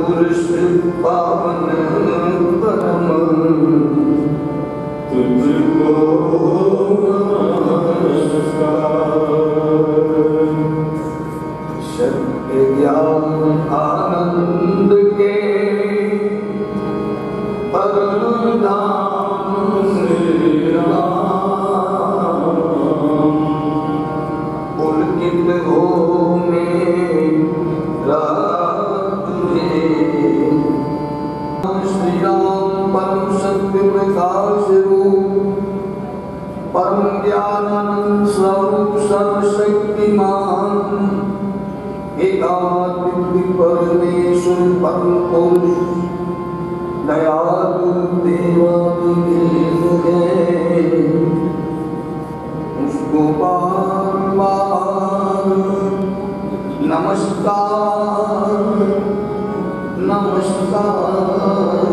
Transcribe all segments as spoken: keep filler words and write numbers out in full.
पुरुष पावन परम तुझको सत्य ज्ञान आनंद के परम धाम श्री राम पुलकित हो मेरा तुझे श्री राम परम सत्य प्रकाश रूप परम ज्ञानानंद स्वरूप सर्वशक्तिमान एकात्म परमेश्वर परम पुरुष दयालु देवादिदेव है उसको बार बार नमस्कार नमस्कार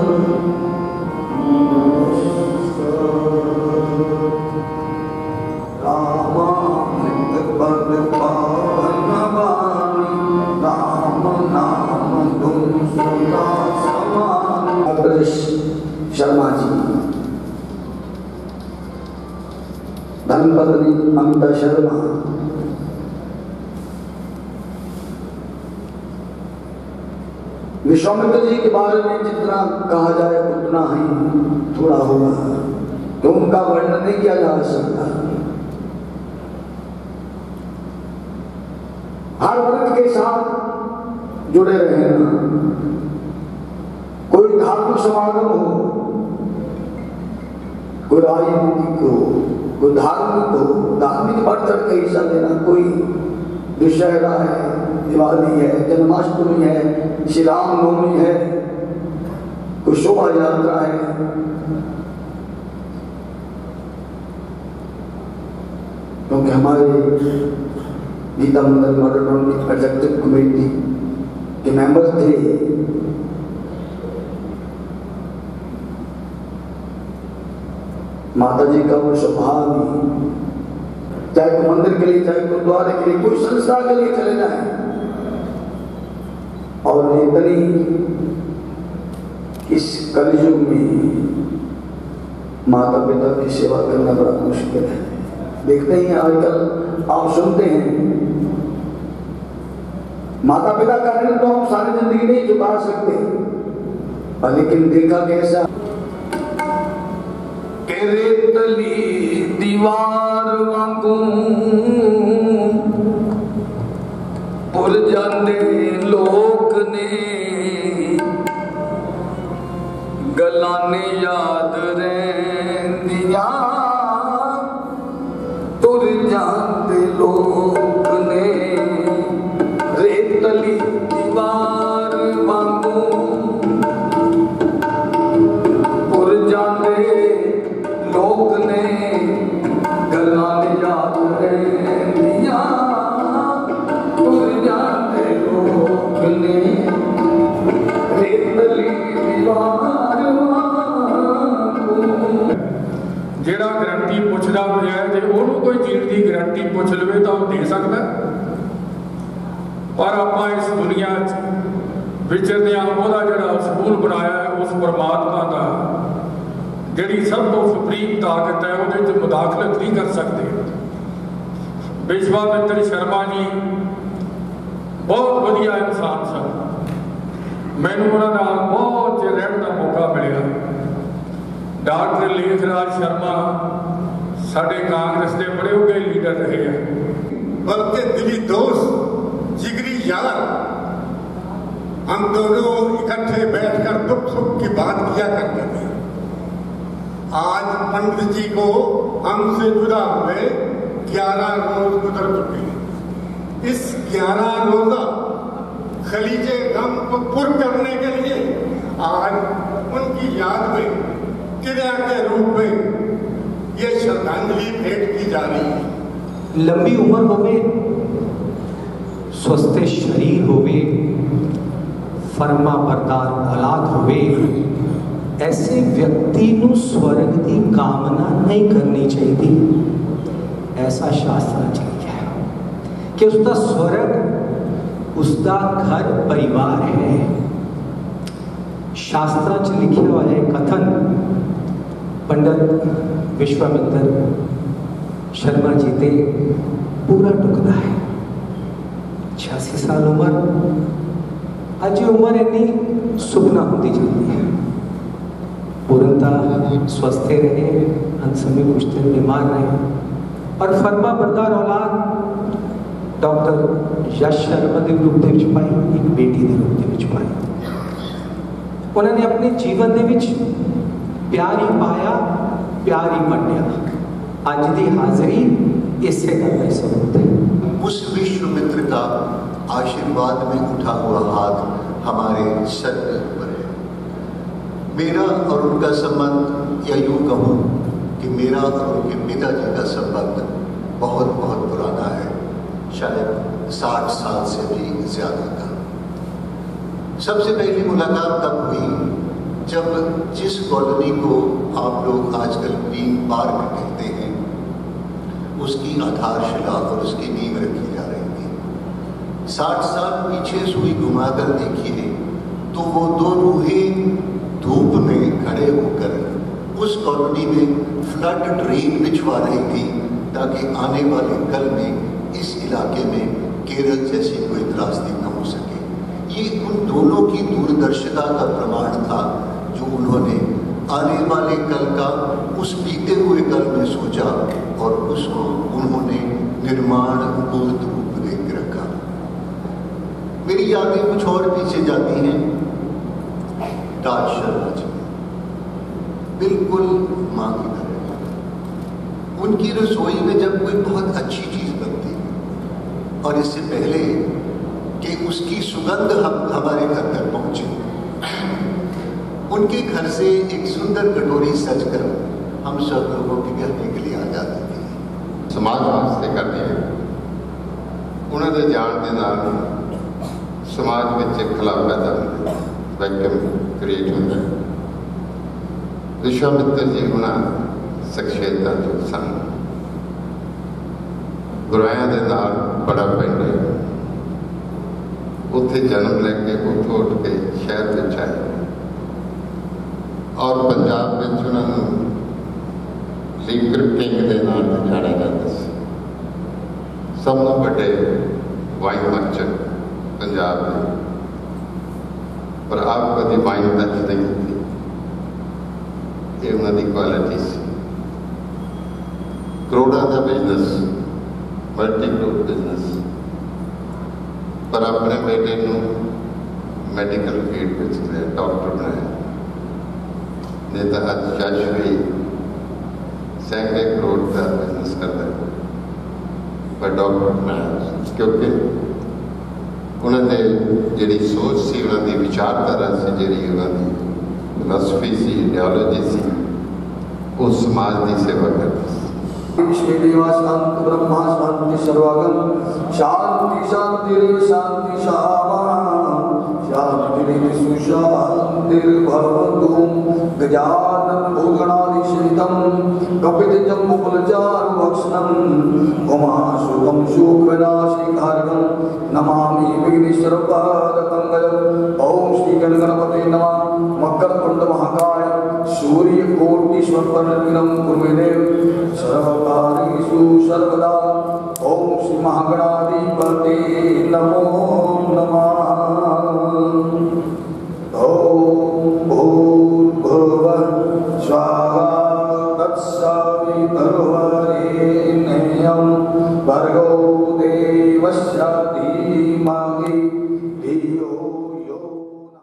रामामृत पद पावन वाणी राम नाम तुम सदा समान। शर्मा जी धर्मपत्नी अमिता शर्मा विश्वामित्र जी के बारे में जितना कहा जाए उतना ही थोड़ा होगा, तो उनका वर्णन नहीं किया जा सकता। हर वर्ग के साथ जुड़े रहे ना, कोई धार्मिक समागम हो, कोई राजनीतिक हो, कोई धार्मिक हो, धार्मिक बढ़ चढ़ के हिस्सा लेना, कोई दशहरा है, दिवाली है, जन्माष्टमी है, श्री राम नवमी है, कोई शोभा यात्रा है, क्योंकि हमारे Geeta Mandir model executive committee के मेंबर थे। माता जी का वो स्वभाव ही, चाहे कोई मंदिर के लिए, चाहे गुरुद्वारे के लिए, कोई संस्था के लिए चले जाए, और इतनी इस कलयुग में माता पिता की सेवा करना बड़ा मुश्किल है। देखते ही आजकल आप सुनते हैं, माता पिता का ऋण तो हम सारी जिंदगी नहीं चुका सकते, पर लेकिन देखा कैसा के रेतली दीवार वांगू पुर जाते लोक ने गलाने याद रहिंदियां तुर जाते लोक ने रेतली दीवार वांगू पुर जाते लोक ने गलाने याद रहिंदियां तुर जाते लोक ने रेतली दीवार वांगू। जेड़ा गारंटी पुछदा पिया है, जे ओनू कोई चीज की गारंटी पुछ लवे तो दे सकता, पर आपां इस दुनिया विचरदियां ओहदा जिहड़ा सकूल बनाया है उस परमात्मा का जिहड़ी सब तो सुप्रीम ताकत है उहदे च मुदाखलत नहीं कर सकते। विश्वामित्र शर्मा जी बहुत वधिया इंसान सन, मैनूं उन्हां नाल बहुत चिर रहण दा मौका मिलिया। डॉक्टर लेखराज शर्मा साडे कांग्रेस के बड़े उगे लीडर रहे हैं, बल्कि दिली दोस्त जिगरी यार, हम दोनों इकट्ठे बैठकर दुख सुख की बात किया करते थे। आज पंडित जी को हमसे जुदा हुए ग्यारह रोज गुजर चुके हैं। इस ग्यारह रोजा खलीजे गम को पुर करने के लिए आज उनकी याद में क्रिया के रूप में ये श्रद्धांजलि भेंट की जा रही है। लंबी उम्र होवे, स्वस्थ शरीर होवे, फरमा बरदार औलाद होवे, ऐसे व्यक्ति नूं स्वर्ग की कामना नहीं करनी चाहिए। ऐसा शास्त्र चाहिए कि उसका स्वर्ग उसका घर परिवार है, शास्त्रा च लिखा हुआ है कथन पंडित विश्वामित्र शर्मा जी ते पूरा टुकदा है। छियासी साल उम्र, अज उम्र इन्नी सुपना होती जाती है। पूर्णता स्वस्थ रहे, अंत समय कुछ दिन बीमार रहे और फर्मा बरदार औलाद डॉक्टर यश शर्मा के रूप में पाई, एक बेटी के रूप में पाई। उन्होंने अपने जीवन के विच प्यार ही पाया, प्यार ही वंडिया। अज की हाजिरी इसे गल का सबूत है। उस विश्वामित्र का आशीर्वाद में उठा हुआ हाथ हमारे सर के ऊपर है। मेरा और उनका संबंध, या यूं कहूँ कि मेरा और उनके पिताजी का संबंध बहुत बहुत पुराना है, शायद साठ साल से भी ज्यादा का। सबसे पहली मुलाकात तब हुई जब जिस कॉलोनी को आप लोग आजकल ग्रीन पार्क कहते हैं, उसकी आधारशिला और उसकी नींव रखी जा रही थी। साठ साल पीछे सुई घुमाकर देखिए तो वो दो रूहें धूप में खड़े होकर उस कॉलोनी में फ्लड ड्रेन बिछवा रही थी, ताकि आने वाले कल में इस इलाके में केरल जैसी कोई त्रासदी न हो सके। ये उन दोनों की दूरदर्शिता का प्रमाण था, जो उन्होंने आने वाले कल का उस बीते हुए कल में सोचा और उसको उन्होंने निर्माण मूर्त रूप देकर रखा। मेरी यादें कुछ और पीछे जाती हैं। राज शर्मा जी बिल्कुल मां की तरह। उनकी रसोई में जब कोई बहुत अच्छी चीज बनती और इससे पहले कि उसकी सुगंध हम हमारे घर तक पहुंचे, उनके घर से एक सुंदर कटोरी सजकर हम सब लोगों के कहने के लिए आ जाती थी। समाज वास्ते करते हैं, उन्होंने जान के नाल समाज में एक खला पैदा होता है, वैक्यूम क्रिएट होता है। विश्वामित्र जी उन्होंने शख्सियत जो सन, गुराया के नाल बड़ा पिंड है, उत्थे जन्म लेके उठो उठ के शहर में आए और पंजाब में उन्होंने लीकर किंग के नाम से जाना जाता है। सब तो बड़े वाइन मर्चेंट पंजाब में, पर आप कभी वाइन टच नहीं थी, ये उन्होंने क्वालिटी सी। करोड़ा का बिजनेस, मल्टी करोड़ बिजनेस, पर अपने बेटे को मैडिकल फील्ड में डॉक्टर बनाया। नहीं तो अज जज भी सैकड़े करोड़ का बिजनेस करता है, पर डॉक्टर बनाया, क्योंकि उन्होंने जी सोच सी, उन्होंने विचारधारा से, जी उन्होंने फिलोसफी सी, आइडियोलॉजी सी, उस समाज की सेवा करती सी। देवा शांत ब्रह्मा शांति सर्वागम शांति शांति रे शांति शामा शांति रे सुशांति भवतु गजानन भूगणादिशेतम कपित जम्बुफलचारु भक्षणम उमासुतम शोकविनाशिकारकम नमामि विघ्नेश्वरपादपङ्कजम्। ओम श्री गणगणपते नमः। मकरकुंड महाकाय सूर्यकोटिस्वरनिर्विघ्नं कुरु मे देव सर्वकार्येषु सर्वदा। ओम श्री महागणाधिपते नमो नमः। ओम भूर्भुवः स्वः तत्सवितुर्वरेण्यं भर्गो देवस्य धीमहि धियो यो न।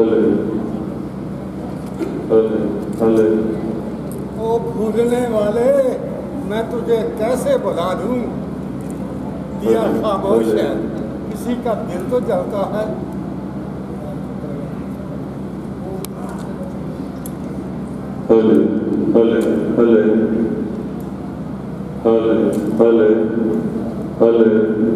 हले हले हले। ओ भूलने वाले, मैं तुझे कैसे भुला दूं? दिया खामोश है, किसी का दिल तो जलता है। हले हले हले हले हले हले।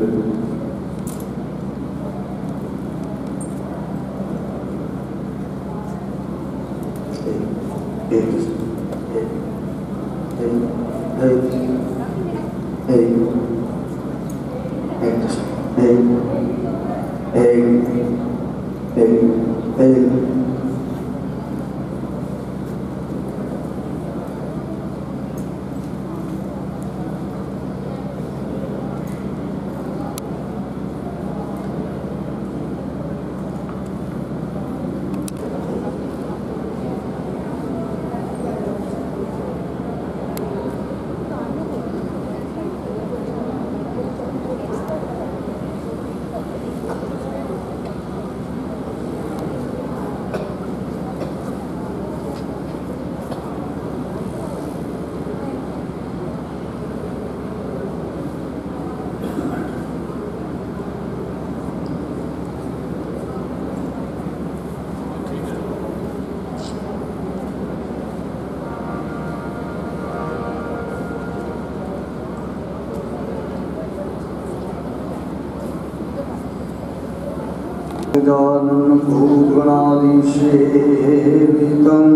गजानन भूगणादिसेवितं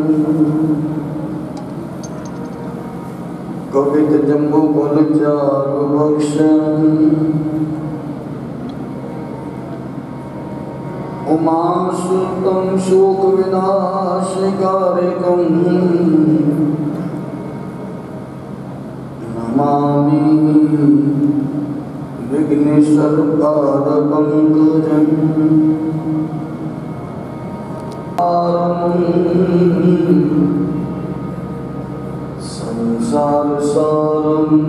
कपित जम्बूफलचारुभक्षम् उमासुतं शोकविनाशकारिकं नमामि विघ्नेश्वरपादपङ्कजम् संसारसारं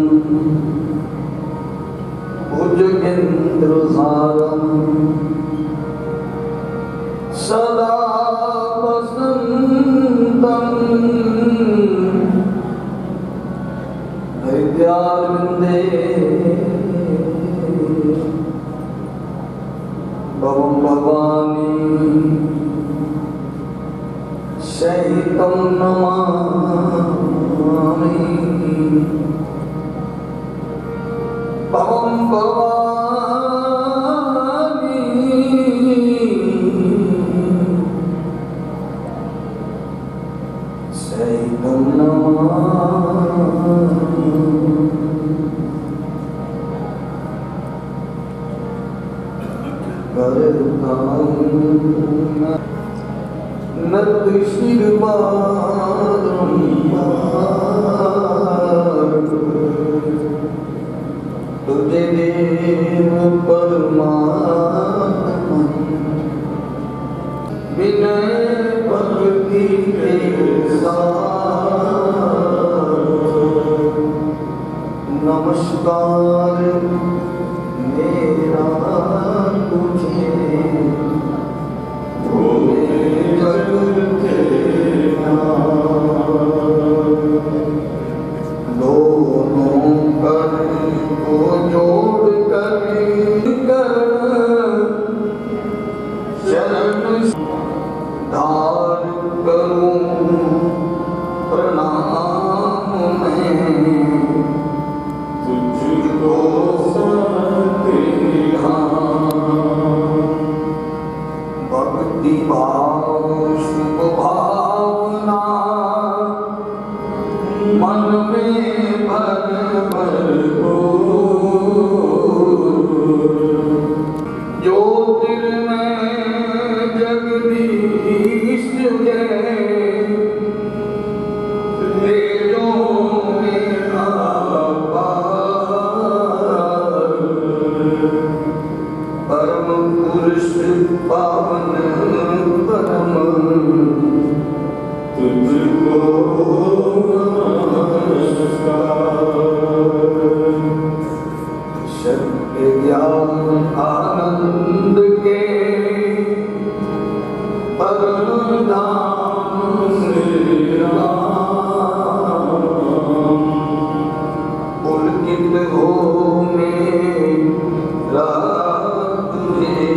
भुजगेन्द्रहारं सदा वसन्तं हृदयारविन्दे भवं भवानी सहितं नमामि भवं भवानी सहितं नमामि। नतशिरवादं तुझे देव परमात्मा विनय भक्ति के साथ नमस्कार मेरा तुझे दोनों कर को जोड़ कर शरण धार करूं प्रणाम मैं तुझको भक्ति भाव शुभ भावना मन में भर भर को ज्योतिर्मय जगदीश जय तेजों में अपार परम पुरुष पावन परम परम धाम श्री राम। पुलकित हो मेरा तुझे,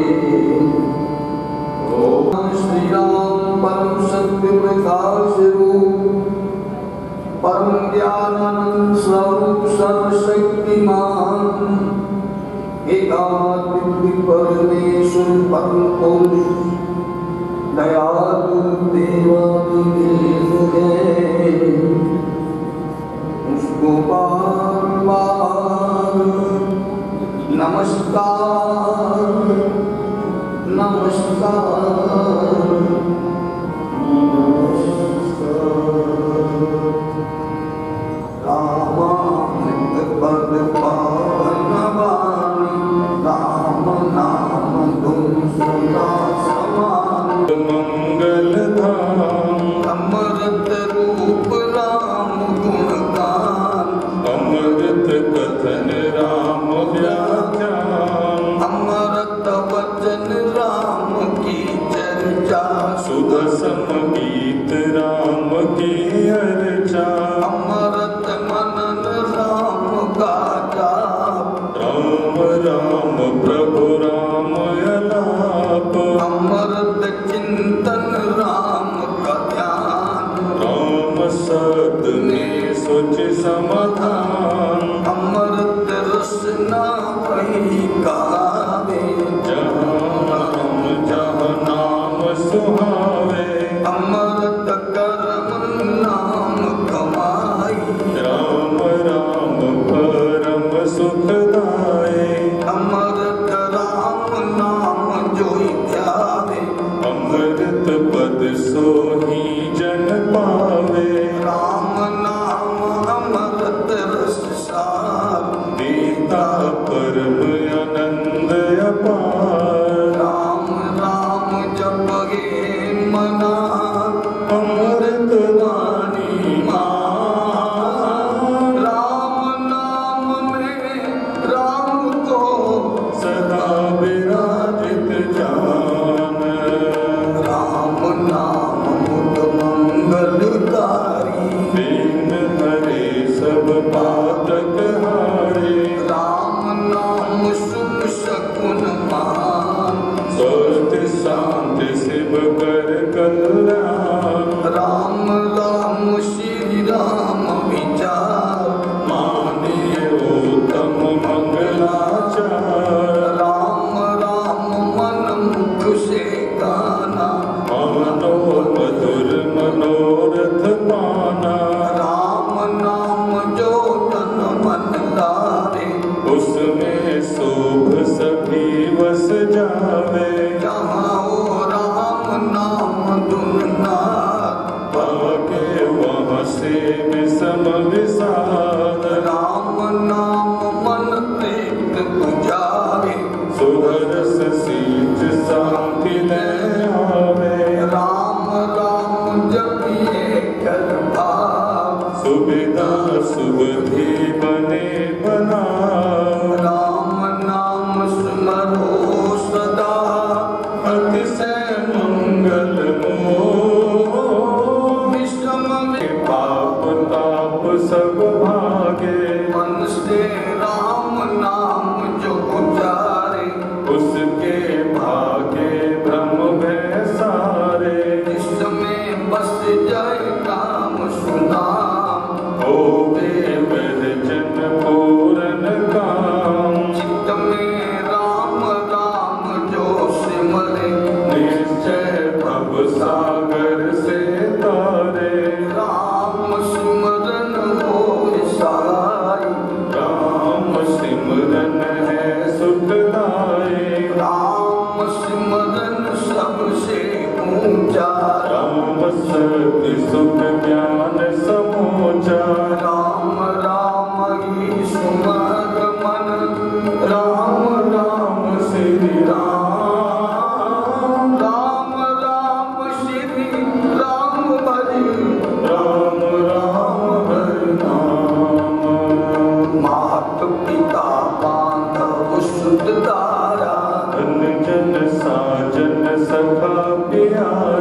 ओम श्री राम परम सत्य प्रकाश रूप, परम ज्ञानानंद स्वरूप सर्वशक्तिमान, एकात्मिक परमेश्वर परम पुरुष दयालु देवादिदेव है, उसको बार बार नमस्कार नमस्कार रामामृत पद पावन वाणी, राम नाम धुन सदा समान। मंगल धाम अमृत रूप राम गुणगान, अमृत कथन राम व्याख्यान, अमृत वचन राम की चर्चा, सुध संगीत राम की अर्चा, अमृत मनन राम का जाप, राम राम प्रभु राम अलाप, अमृत चिंतन राम का ध्यान, राम सदने सोच समाधान, अमृत रसना वही गावे, जहाँ राम जहाँ नाम सुहावे, अमृत करम नाम कमाई, राम राम परम सुखदाए, अमृत राम नाम जोई ध्यावे, अमृत पद सोही जन पावे, राम नाम अमृत रस सार, देता परम आनंद अपार, राम राम जपगे मना, अमृत वाणी मां, राम नाम में राम को सदा विराजित जान, राम नाम मुद मंगलकारी, दीन हरे सब पातक हारे, राम नाम शुभ शकुन मान, स्वस्थ शांति शिव कर कल्याण, राम राम श्री राम विचार, मानिए उत्तम मंगलाचार, राम राम मन मुख से गाना, मानो मधुर मनोरथ पाना, राम नाम जो तन मन लारे, उसमें शोभ सभी बस जावे, जहाँ हो राम नाम धुननाद, भागे वहाँ से विषम विषाद, राम नाम मन प्रेत बुझावे, सुहरस सीच शांति ले आवे, राम राम जपिए कर भाव, सुविधा सुबुद्धि बने बना, राम नाम स्मरो सदा, अतिशय मंगल मोह, विषम में पाप ताप सब भागे, मन से राम नाम जो उचारे, उसके भागे ब्रह्म भय सारे, इसमें बस जाए नाम सुनाम, होवे वह जन पूरन काम, चित्त में राम राम जो सिमरे, निश्चय भव सागर से तारे, राम सिमरन हो सहाय, राम सिमरन है सुखदाई, राम सिमरन सबसे ऊंचा, राम सत्य सुख ज्ञान समोचा, राम राम ही सुमर मन, राम राम श्री राम, राम राम श्री राम भज, राम राम हरि नाम, मात पिता बांधव सुत तारा, धन जन साजन सखा प्यारा,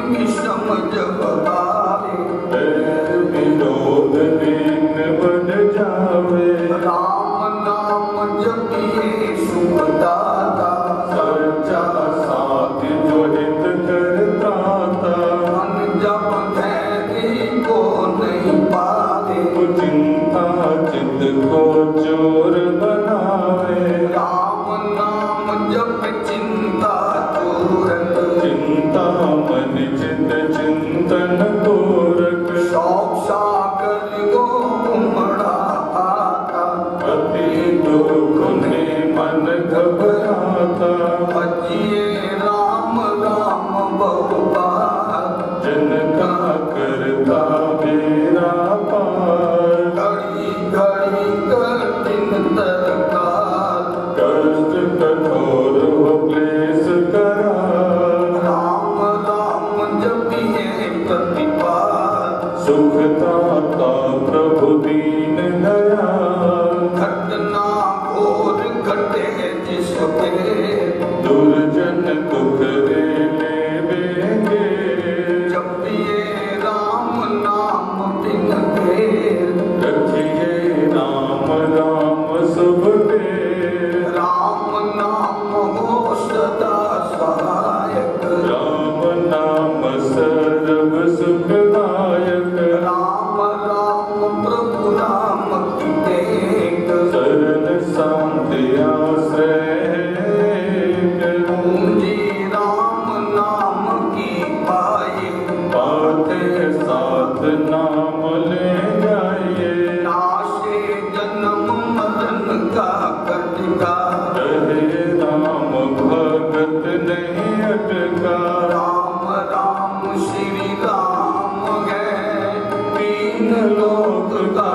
विषम जब आवे, विरोध दीन बन जावे। राम नाम जपिए सुखदाता, सच्चा साथ जो हित करता था। मन जप धैर्य को नहीं पावे, चिंता चित्त को चोर बनावे। राम नाम जप चिंता चोरक, चिंता मन चित चिंतन पूरक। शौक सागर को उमड़ा आता, अति दुख में मन घबराता। भजिए राम राम बहुबार, जनता करता मेरा पार। घड़ी घड़ी कठिन तरकार, कष्ट कठोर हो क्लेश करार। राम राम जपिए प्रतिपाल, सुखदाता प्रभु दीन दयाल। घटना घोर घटे जिसके, दुर्जन दुख रे लेवेंगे। जपिए राम नाम बिन घेर, रखिए राम राम शुभ देर। राम नाम हो सदा सहायक, राम नाम सर्व सुखदायक। राम राम प्रभु राम की टेक, शरण शांति आश्रय पूंजी राम नाम की पाए, पाते साथ नाम ले जाइए। नाशे जन्म मरण का कटका, रहे राम भगत नहीं अटका। राम राम श्री राम है तीन लोक का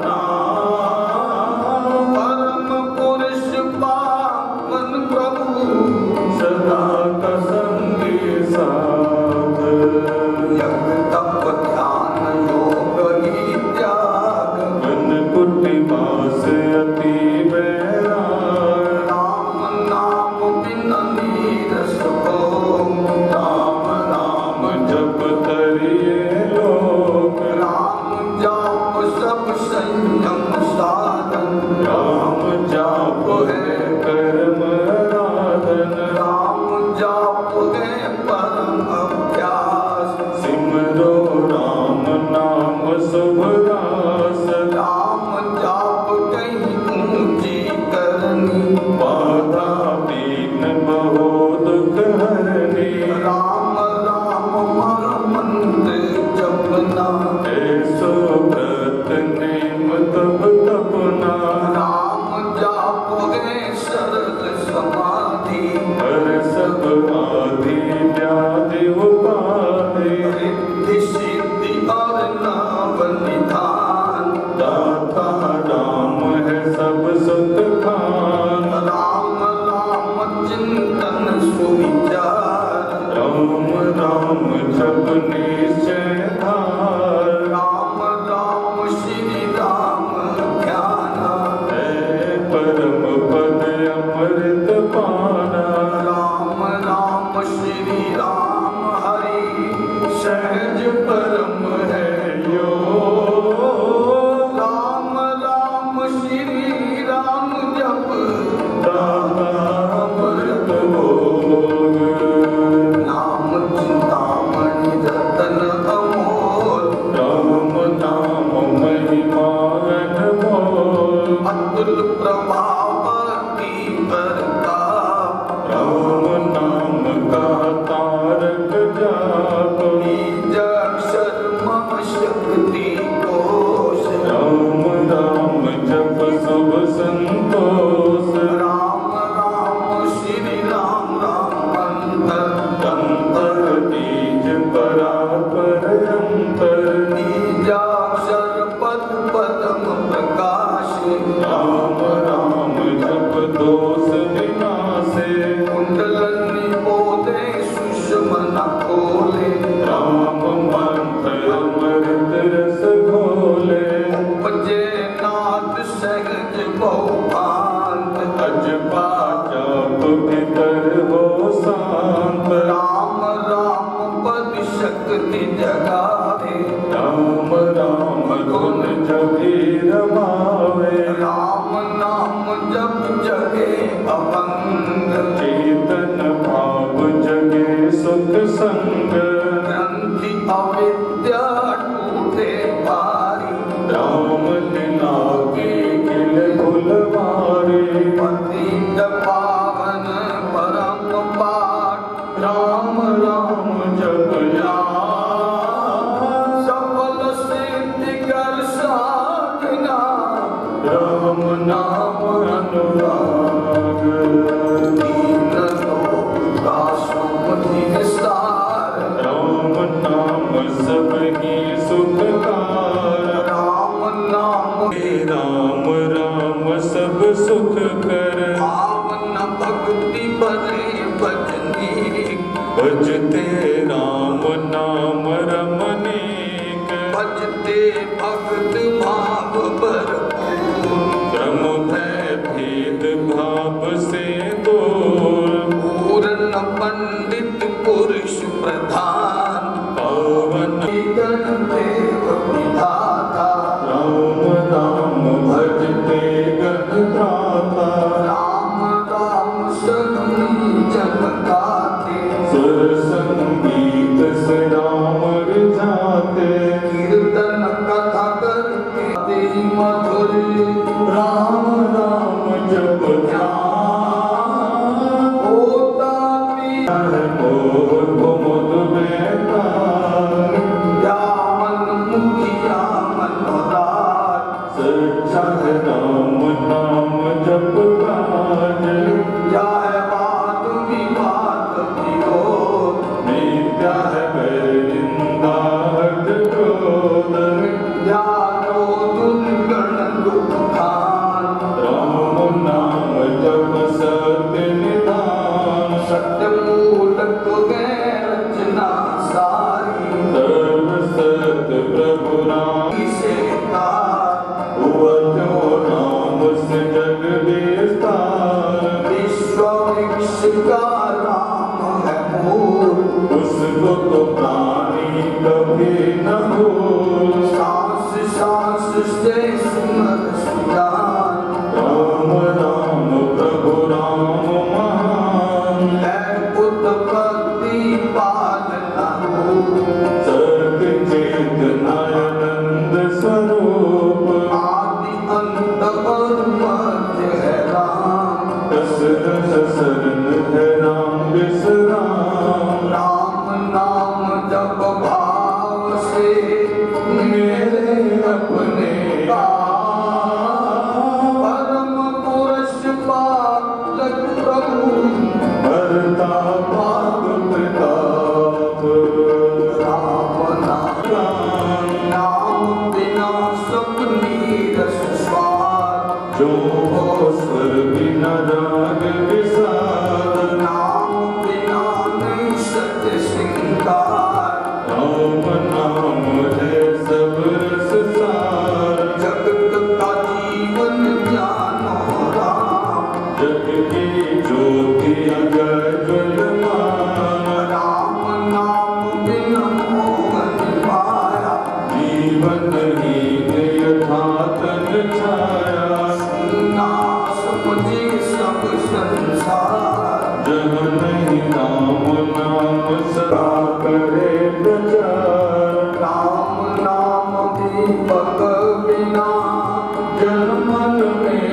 नाम, परम पुरुष पावन प्रभु सदा का संगी साथ। यज्ञ तप ध्यान योग ही त्याग, मन कुटि वास अति बैराग। राम नाम बिन नीरस को, राम राम जप करिए लोग। राम जाप सब संयम साधन, राम जाप है कर्म आराधन। राम जाप है परम अभ्यास, सिमरो राम नाम शुभ रास। राम जाप कहीं ऊंची करनी, बाधा दीन बहु दुख हरनी। राम राम मर मंत्र जपना, ऐसो व्रत नेम तब तपना। राम जाप है सरल समाधि, हर सब आदि व्याधि उपाधि। रिद्धि सिद्धि और नाम निधान, दाता राम है सब सुख खान। राम राम चिंतन सुविचार, राम राम जप निश्चय धार। राम राम श्री राम ध्याना, है परम पद अमृत पाना। राम राम श्री राम हरि सहज परम है योग, राम राम श्री राम जप दाता अमृत भोग। नाम चिंतामणि रतन अमोल, राम नाम महिमा अनमोल। अतुल प्रभाव की प्रताप, राम नाम का तारक जाप। बीज अक्षर शक्ति जगावे, राम राम धुन जगे रमावे, राम नाम जप जगे अभंग, चेतन भाव जगे सुख संग, ग्रंथि अविद्या टूटे भारी, राम लागे किल भुलवारे, पतित पावन परम पाठ, राम राम जप सफल सिद्धि कर साधना, राम नाम अनुराग, दीन लोका सुमति विस्तार, राम नाम सबकी सुखकार, राम नाम राम राम सब सुख कर, पावन भक्ति बने भजनी, भजते राम नाम रमणीक, भजते भक्त भाव भरपूर, भ्रम भय भेद भाव से दूर, पूर्ण पंडित पुरुष प्रधान, पावन गण देव विधाता, राम नाम भजते गण त्राता, राम राम सगुनी जन गाते, सुर संगीत से राम रिझाते, कीर्तन कथा करते तेरी मधुर, राम राम जप ध्यान, होता पीता मोह कुमुद बेकार, या मन मुखिया मनोराज, सच्चा है राम नाम जप काज, या है वाद विवाद विरोध, नित्या है बैर निंदा हठ क्रोध, या क्रोध दुर्गण दुखान, राम नाम जप सत्य निधान, सत्य मूलक है रचना सारी, सर्व सत्य प्रभु राम से कार, हुआ जो नाम से जग विस्तार, विश्व वृक्ष का राम है मूल, उसको तो प्राणी कभी न भूल, सांस सांस से सिमर सुजान, राम राम प्रभु राम महान, है उत्पत्ति पालना रूप, सत्य चेतनानंद स्वरूप, आदि अंत और मध्य है राम, दशरथ शरण है राम विश्राम, राम नाम जप भाव से मेरे अपने परम पुरुष पालक प्रभु, भरता पाप प्रताप, राम नाम नाम बिना सब नीरस स्वाद, जो हो स्वर्ग नरक विषाद, नाम बिना नहीं सत्य सिंगार, राम नाम है सब रस सार, जगत का जीवन जानो राम, जग की ज्योति अगर ज्वलमान, राम नाम बिन मोहन माया, जीवन ही यथातन छाया, ना समझे सब संसार, जग नहीं राम नाम सदा करे प्रचार, राम नाम दीपक बिना जनमन में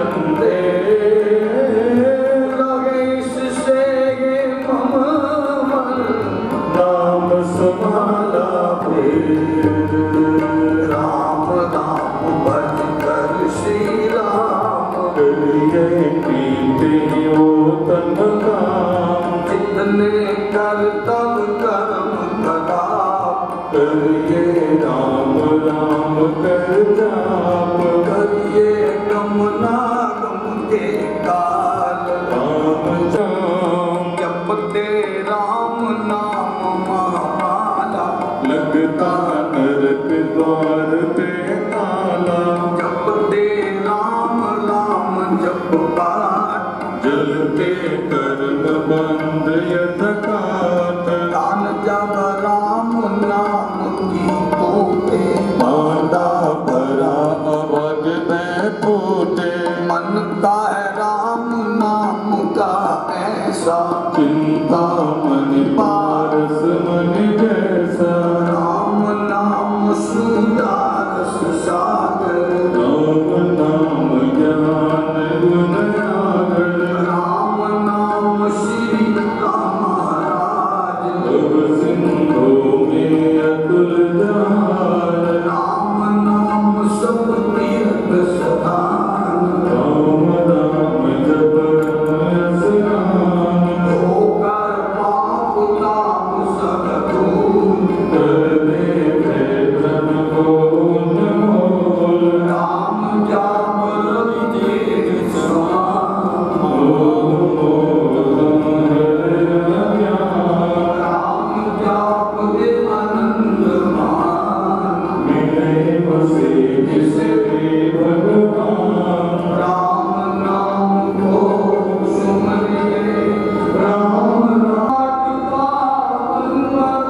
अंधेर, लगे से मम मन, नाम समाला फिर, राम नाम भज कर श्री राम, करिए पीते हो तन काम, जितने कर तब कर्म कदाप, करिए राम राम कर जाप, करिए गम नागम के काल, राम जाम जपते राम नाम महामाला, लगता नरक द्वार पे ताला, जपते राम राम जप पाठ, जलते कर्म बंद यथकात, दान जब राम नाम की तोते माता परा अवध में फूटे मन का है राम नाम का ऐसा चिंता मन पारस मन जैसा राम नाम सुंदर सागर राम नाम ज्ञान गुण आगर राम नाम श्री राम महाराज भव सिंधु में अतुल जहान राम नाम सब तीर्थ स्थान राम नाम जप स्नान होकर पाप ताप सब दूर कर दे धन को मोल राम जाप रवि तेज समान राम जाप दे आनंद मान राम नाम को सुमरिए राम नाम पावन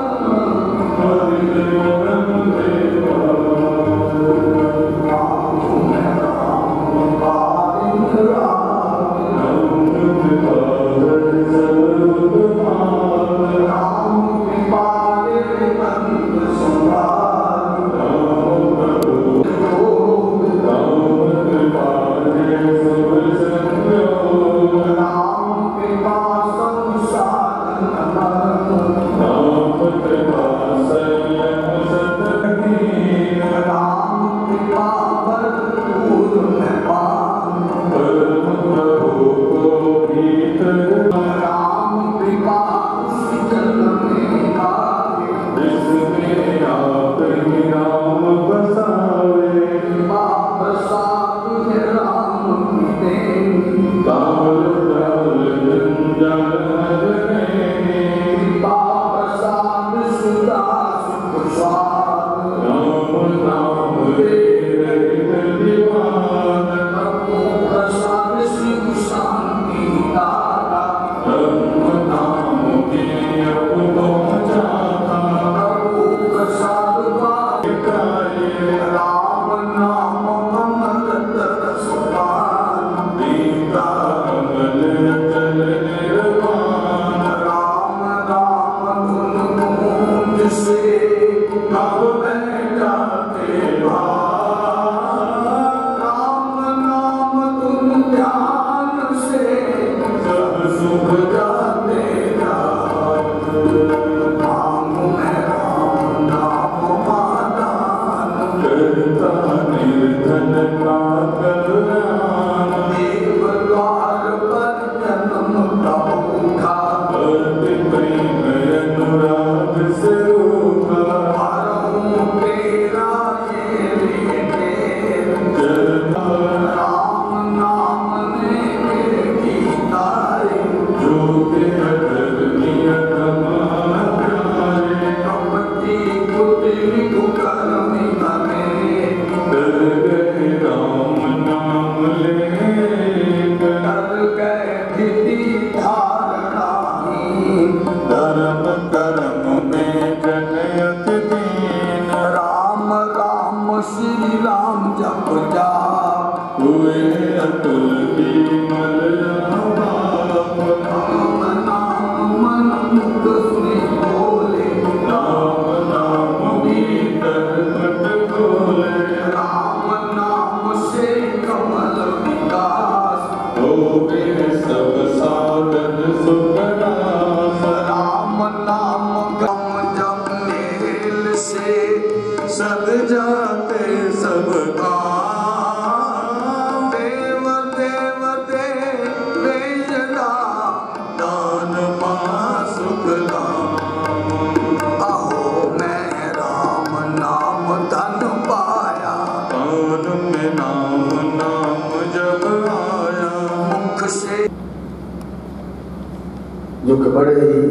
जो कि बड़े ही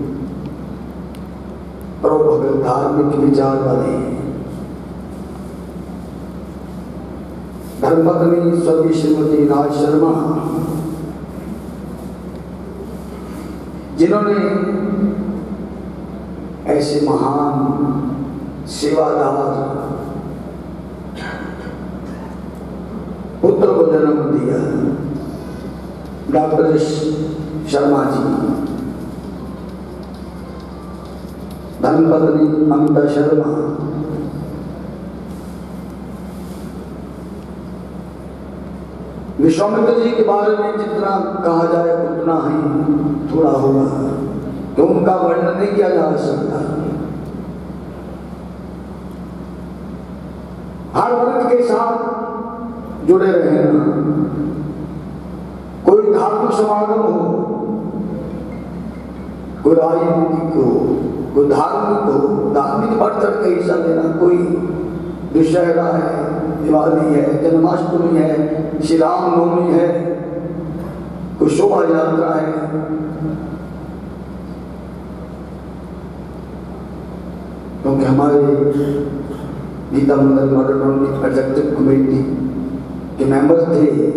प्रोभगत धार्मिक विचार वाले धर्मपत्नी स्वर्गीय श्रीमती राज शर्मा, जिन्होंने ऐसे महान सेवादार पुत्र को जन्म दिया। डॉक्टर शर्मा जी, धर्मपत्नी अमिता शर्मा, विश्वामित्र जी के बारे में जितना कहा जाए उतना ही थोड़ा होगा, तो उनका वर्णन नहीं किया जा सकता। हर वर्ग के साथ जुड़े रहे ना, कोई धार्मिक समागम हो, कोई राजनीतिक हो, कोई धार्मिक हो, धार्मिक बढ़ चढ़ के हिस्सा लेना, कोई दशहरा है, दिवाली है, जन्माष्टमी है, श्री राम नवमी है, कोई शोभा यात्रा है, क्योंकि हमारे गीता मंदिर मॉडल की एग्जीक्यूटिव कमेटी के मेंबर थे।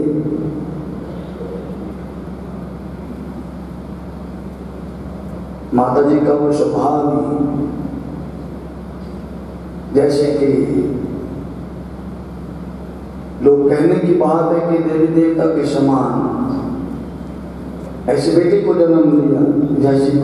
माता जी का वो स्वभाव ही जैसे कि लोग कहने की बात है कि देवी देवता के समान ऐसे बेटे को जन्म दिया जैसे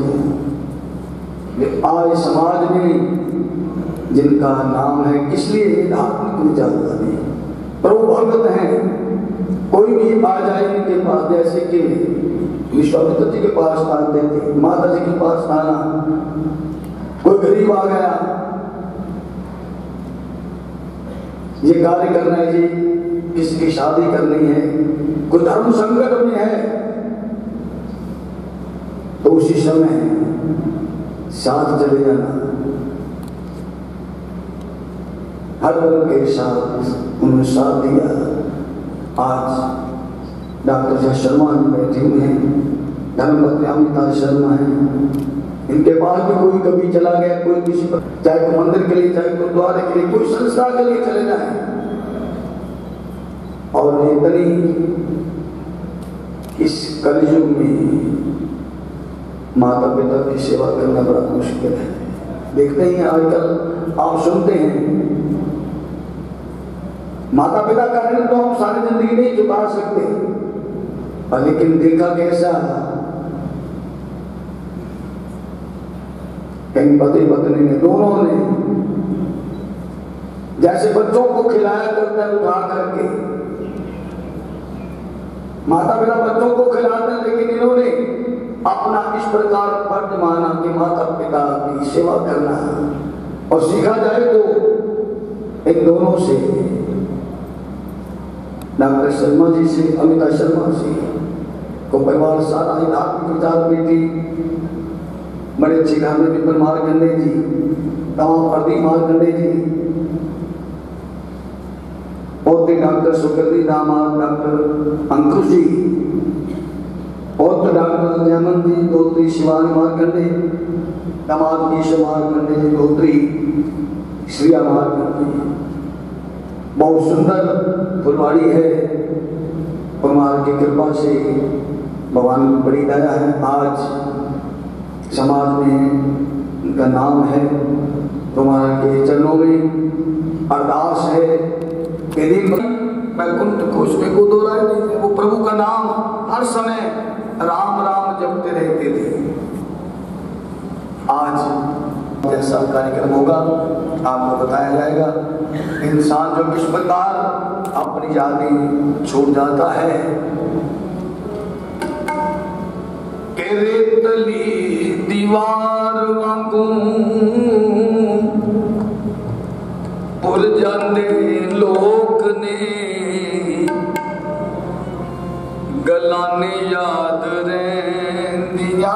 को आज समाज में जिनका नाम है, किस लिए धार्मिक विचारता नहीं, पर वो भगत हैं। कोई भी आ जाए इनके पास, जैसे कि विश्वामित्र जी के पास आते थे, माता जी के पास आना, कोई गरीब आ गया, ये कार्य करना है जी, किसी की शादी करनी है, कोई धर्म संकट में है, तो उसी समय साथ चले जाना, हर वर्ग के साथ उन्होंने साथ दिया। आज डॉक्टर शर्मा जी बैठे हुए हैं, धर्मपत्नी अमिता शर्मा है, इनके पास भी कोई कभी चला गया, कोई किसी पर, चाहे कोई मंदिर के लिए, चाहे गुरुद्वारे के लिए, कोई संस्था के लिए चले जाए, और इतनी इस कलयुग में माता पिता की सेवा करना बड़ा मुश्किल है। देखते ही आजकल आप सुनते हैं, माता पिता का ऋण तो हम सारी जिंदगी नहीं चुका सकते, पर लेकिन देखा कैसा, कहीं पति पत्नी ने, दोनों ने जैसे बच्चों को खिलाया करते हैं उठा करके, माता पिता बच्चों को खिलाते हैं, लेकिन इन्होंने अपना इस प्रकार फर्ज माना कि माता पिता की सेवा करना, और सीखा जाए तो इन दोनों से, डॉक्टर शर्मा जी से, अमिता शर्मा से को परिवार सारा ही धार्मिक विचार में थी। बड़े अच्छे घर में विपिन मार्कंडे जी, तमाम प्रदीप मार्कंडे जी, पोते डॉक्टर सुकृति दामाद डॉक्टर अंकुश जी, पोते डॉक्टर जयमन जी, दोत्री शिवानी मार्कंडे, दामाद केशव मार्कंडे जी, दोत्री श्रिया मार्कंडे। बहुत सुंदर फुलवाड़ी है, परमार की कृपा से भगवान की बड़ी दया है। आज समाज में उनका नाम है, तुम्हारा के चरणों में अरदास है कि दिन वैकुंठ कोश में को दोहराए नहीं थे, वो प्रभु का नाम हर समय राम राम जपते रहते थे। आज जैसा कार्यक्रम होगा आपको बताया जाएगा, इंसान जो किस प्रकार अपनी यादें छोड़ जाता है। के रेतली दीवार वांगू पुर जांदे लोक ने, गलाने याद रहिंदियां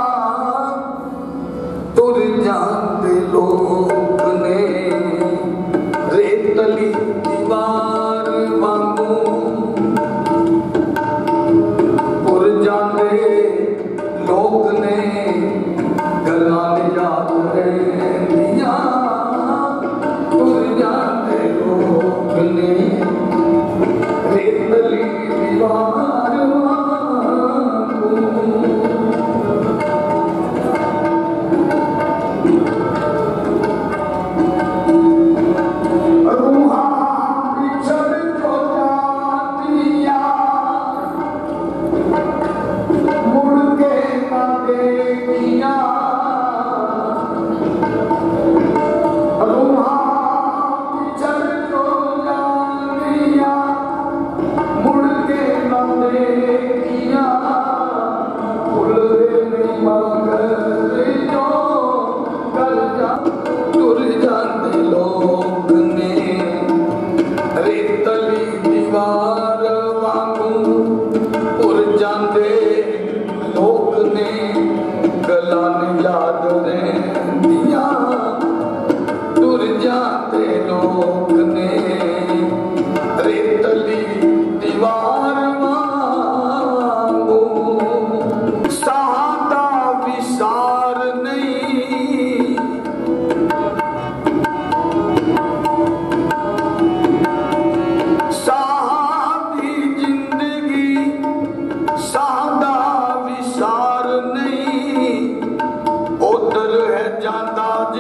तुर जांदे लोक ने। रेतली दीवार वांगू पुर जांदे लोक ने, गलाने याद रहिंदियां तुर जांदे लोक ने। रेतली दीवार वांगू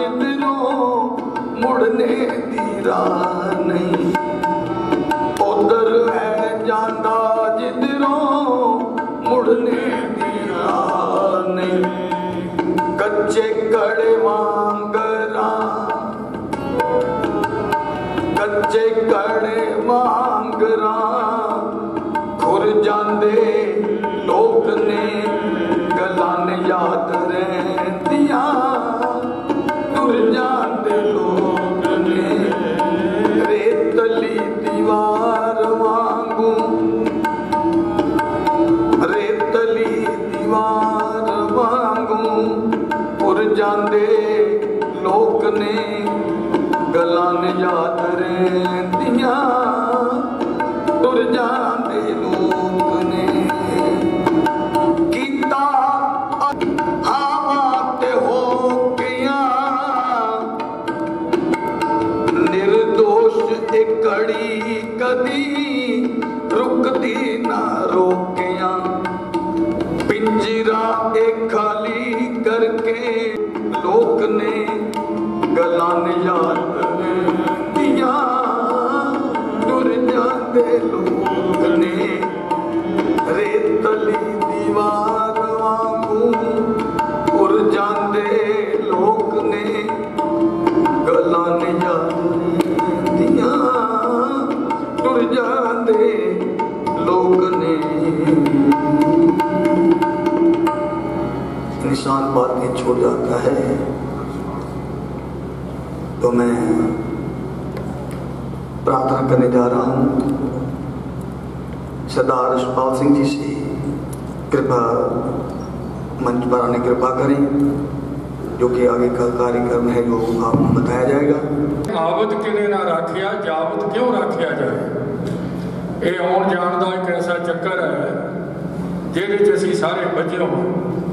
जिधरों मुड़ने दी राह नहीं, उधर है जांदा जिधरों मुड़ने दी राह नहीं। कच्चे कड़े वांगरा कच्चे कड़े वांगरा खुर जांदे लोक ने गलां याद रहंदियां, तुर जांदे लोक ने रेतली दीवार वांगू, रेतली दीवार वांगू तुर जांदे लोक ने गलां याद रहंदियां, तुर जांदे लोक ने। कीता हावां ते हो गया निर्दोष एक घड़ी कदी रुकदी ना रोकिया, पिंजरा एक खाली करके लोक ने गलां याद रहंदियां, तुर जांदे लोक ने रेतली दीवार वांगू तुर जांदे लोक ने गलां याद रहंदियां, तुर जांदे लोक ने। इंसान बातें छोड़ जाता है तो मैं प्रार्थना करने जा रहा हूँ सरदार यशपाल सिंह जी से, कृपा मंच पर आने कृपा करें, जो कि आगे का कार्यक्रम है जो आपको बताया जाएगा। आवत किने ना राखिया जावत क्यों राखिया जाए, ये आउण जाण दा एक ऐसा चक्कर है जिहदे च असीं सारे बचे हो।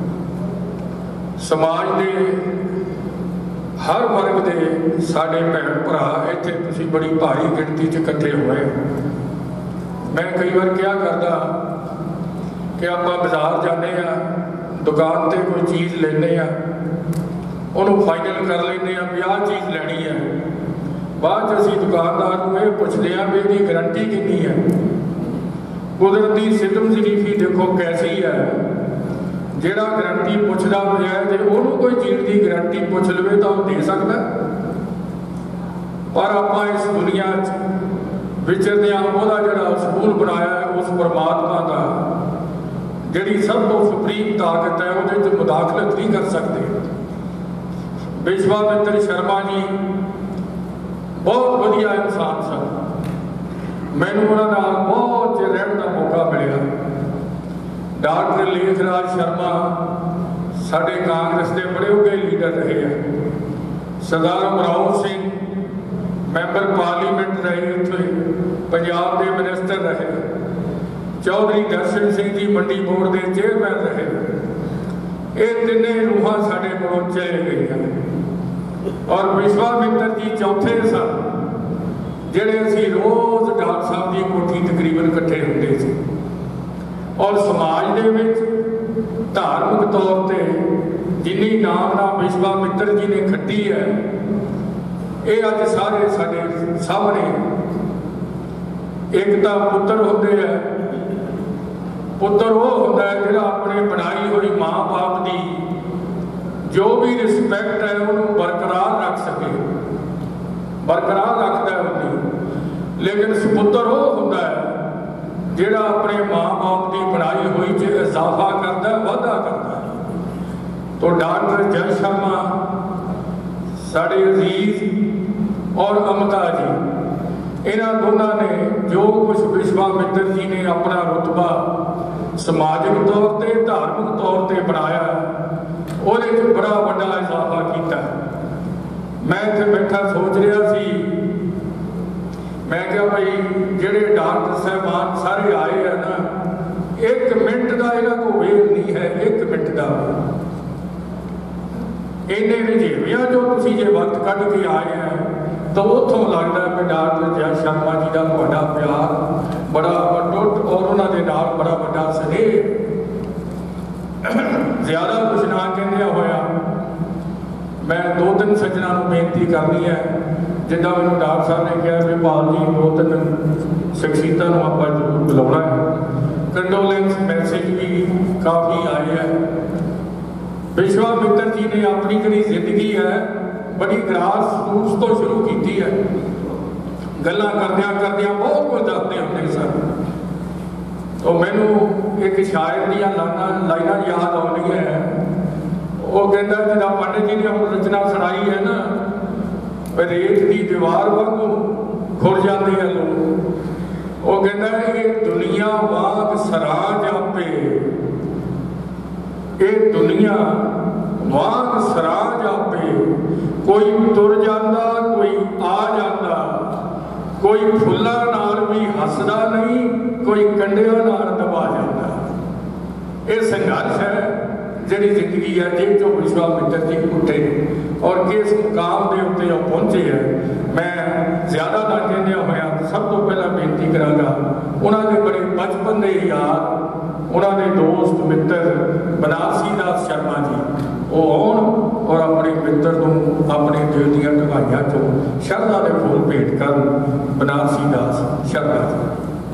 समाज दे हर वर्ग के साडे भैन भरा इत्थे तुसीं बड़ी भारी गिणती च इकट्ठे होए। मैं कई बार क्या करदा कि आपां बाजार जाने आ, दुकान ते कोई चीज़ लेने आ, उन्होंने फाइनल कर लेने आ भी आह चीज़ लैनी है, बाद असीं दुकानदार को ये पुछदे आ भी इसदी गारंटी कितनी है। कुदरती सिदम शरीफी देखो कैसी है, ਜਿਹੜਾ ਗਰੰਟੀ ਪੁੱਛਦਾ ਪਿਆ ਜੇ ਉਹਨੂੰ ਕੋਈ ਚੀਜ਼ ਦੀ ਗਰੰਟੀ ਪੁੱਛ ਲਵੇ ਤਾਂ ਉਹ ਦੇ ਸਕਦਾ। ਪਰ ਆਪਾਂ ਇਸ ਦੁਨੀਆ 'ਚ ਵਿਚਰਦੇ ਹਾਂ, ਉਹਦਾ ਜਿਹੜਾ ਸਕੂਲ ਬਣਾਇਆ ਹੈ ਉਸ ਪਰਮਾਤਮਾ ਦਾ ਜਿਹੜੀ ਸਭ ਤੋਂ ਸੁਪਰੀਮ ਤਾਕਤ ਹੈ ਉਹਦੇ 'ਚ ਮੁਦਾਖਲਤ ਨਹੀਂ ਕਰ ਸਕਦੇ। ਵਿਸ਼ਵਾਮਿੱਤਰ ਸ਼ਰਮਾ ਜੀ ਬਹੁਤ ਵਧੀਆ ਇਨਸਾਨ ਸਨ, ਮੈਨੂੰ ਉਹਨਾਂ ਨਾਲ ਬਹੁਤ ਚਿਰ ਰਹਿਣ ਦਾ ਮੌਕਾ ਮਿਲਿਆ। डॉक्टर लेखराज शर्मा साडे कांग्रेस के बड़े उगे लीडर रहे हैं। सरदार अमराव सिंह मैंबर पार्लीमेंट रहे, उत्थे पंजाब के मिनिस्टर रहे। चौधरी दर्शन सिंह जी मंडी बोर्ड के चेयरमैन रहे। ये तिने रूहां साडे कोलों चले गई हैं और विश्वामित्र जी चौथे सन जिहड़े असीं रोज़ डॉक्टर साहब की कोठी तकरीबन इकट्ठे हुंदे सी। और समाज दे विच धार्मिक तौर पर जिन्नी नाम नाम विश्वामित्र जी ने खट्टी है, ये अज सारे साडे सामने। एक तो पुत्र होंदे है, पुत्र वो होंदा है जिहड़ा अपने बनाई हुई माँ बाप की जो भी रिस्पैक्ट है उन्होंने बरकरार रख सके, बरकरार रखता है उन्हें। लेकिन सपुत्र वो होंदा है जिहड़ा अपने माँ बाप की बनाई हुई च इजाफा करता है, वाधा करता है। तो डॉक्टर जय शर्मा साढ़े अजीज और अमता जी, इन्हों दोनों ने जो कुछ विश्वामित्र जी ने अपना रुतबा समाजिक तौर पर धार्मिक तौर पर बनाया ਉਹਦੇ 'ਚ बड़ा ਵੱਡਾ इजाफा किया। मैं इत्थे बैठा सोच रहा सी, मैं क्या भाई जेडे डॉक्टर साहबान सारे आए हैं ना, एक मिनट का इन्हों को वेट नहीं है, एक मिनट का। इन्ने रजेवियां जो तुसीं जे वक्त कढ़ के आए हैं तो उतों लगता है कि डॉक्टर जय शर्मा जी का बड़ा प्यार, बड़ा अटुट और उन्होंने नाल बड़ा बड़ा स्नेह। ज्यादा कुछ ना कहंदिया होया मैं दो तीन सज्जना बेनती करनी है, जिदा मैं डॉक्टर साहब ने कहा भी पाल जी दो तीन शख्सियतों आप जरूर बुलाना है। कंडोलेंस मैसेज भी काफ़ी आए हैं। विश्वामित्र जी ने अपनी जी जिंदगी है बड़ी ग्रास रूट्स तो शुरू की है, गल्लां करदियां करदियां बहुत कुछ दसते होंगे सन। तो मैनू एक शायर दी लाइना लाइना याद आउंदी है। वो कहता जिदा पंडित जी ने हम रचना सुनाई है ना, रेत की दीवार वांगू खुर जाते हैं लोग। वो कहता है ये दुनिया वांग सराज आपे, ये दुनिया वांग सराज आपे, कोई तुर जाता कोई आ जाता, कोई फुल्लां नाल भी हसदा नहीं, कोई कंडिया नाल दबा जाता। ये संघर्ष है जिहड़ी जिंदगी है जिस विश्वामित्र जी उठे और किस मुकाम के उत्ते पहुंचे है। मैं ज्यादा ना कहने होया सब तो पहला बेनती करांगा उन्होंने बड़े बचपन के यार उन्होंने दोस्त मित्र बनारसी दास शर्मा जी वो आउण और अपने मित्र को अपने दिल दीआं ढवाइयां चों शरधा के फूल भेंट कर। बनारसी दास शर्मा जी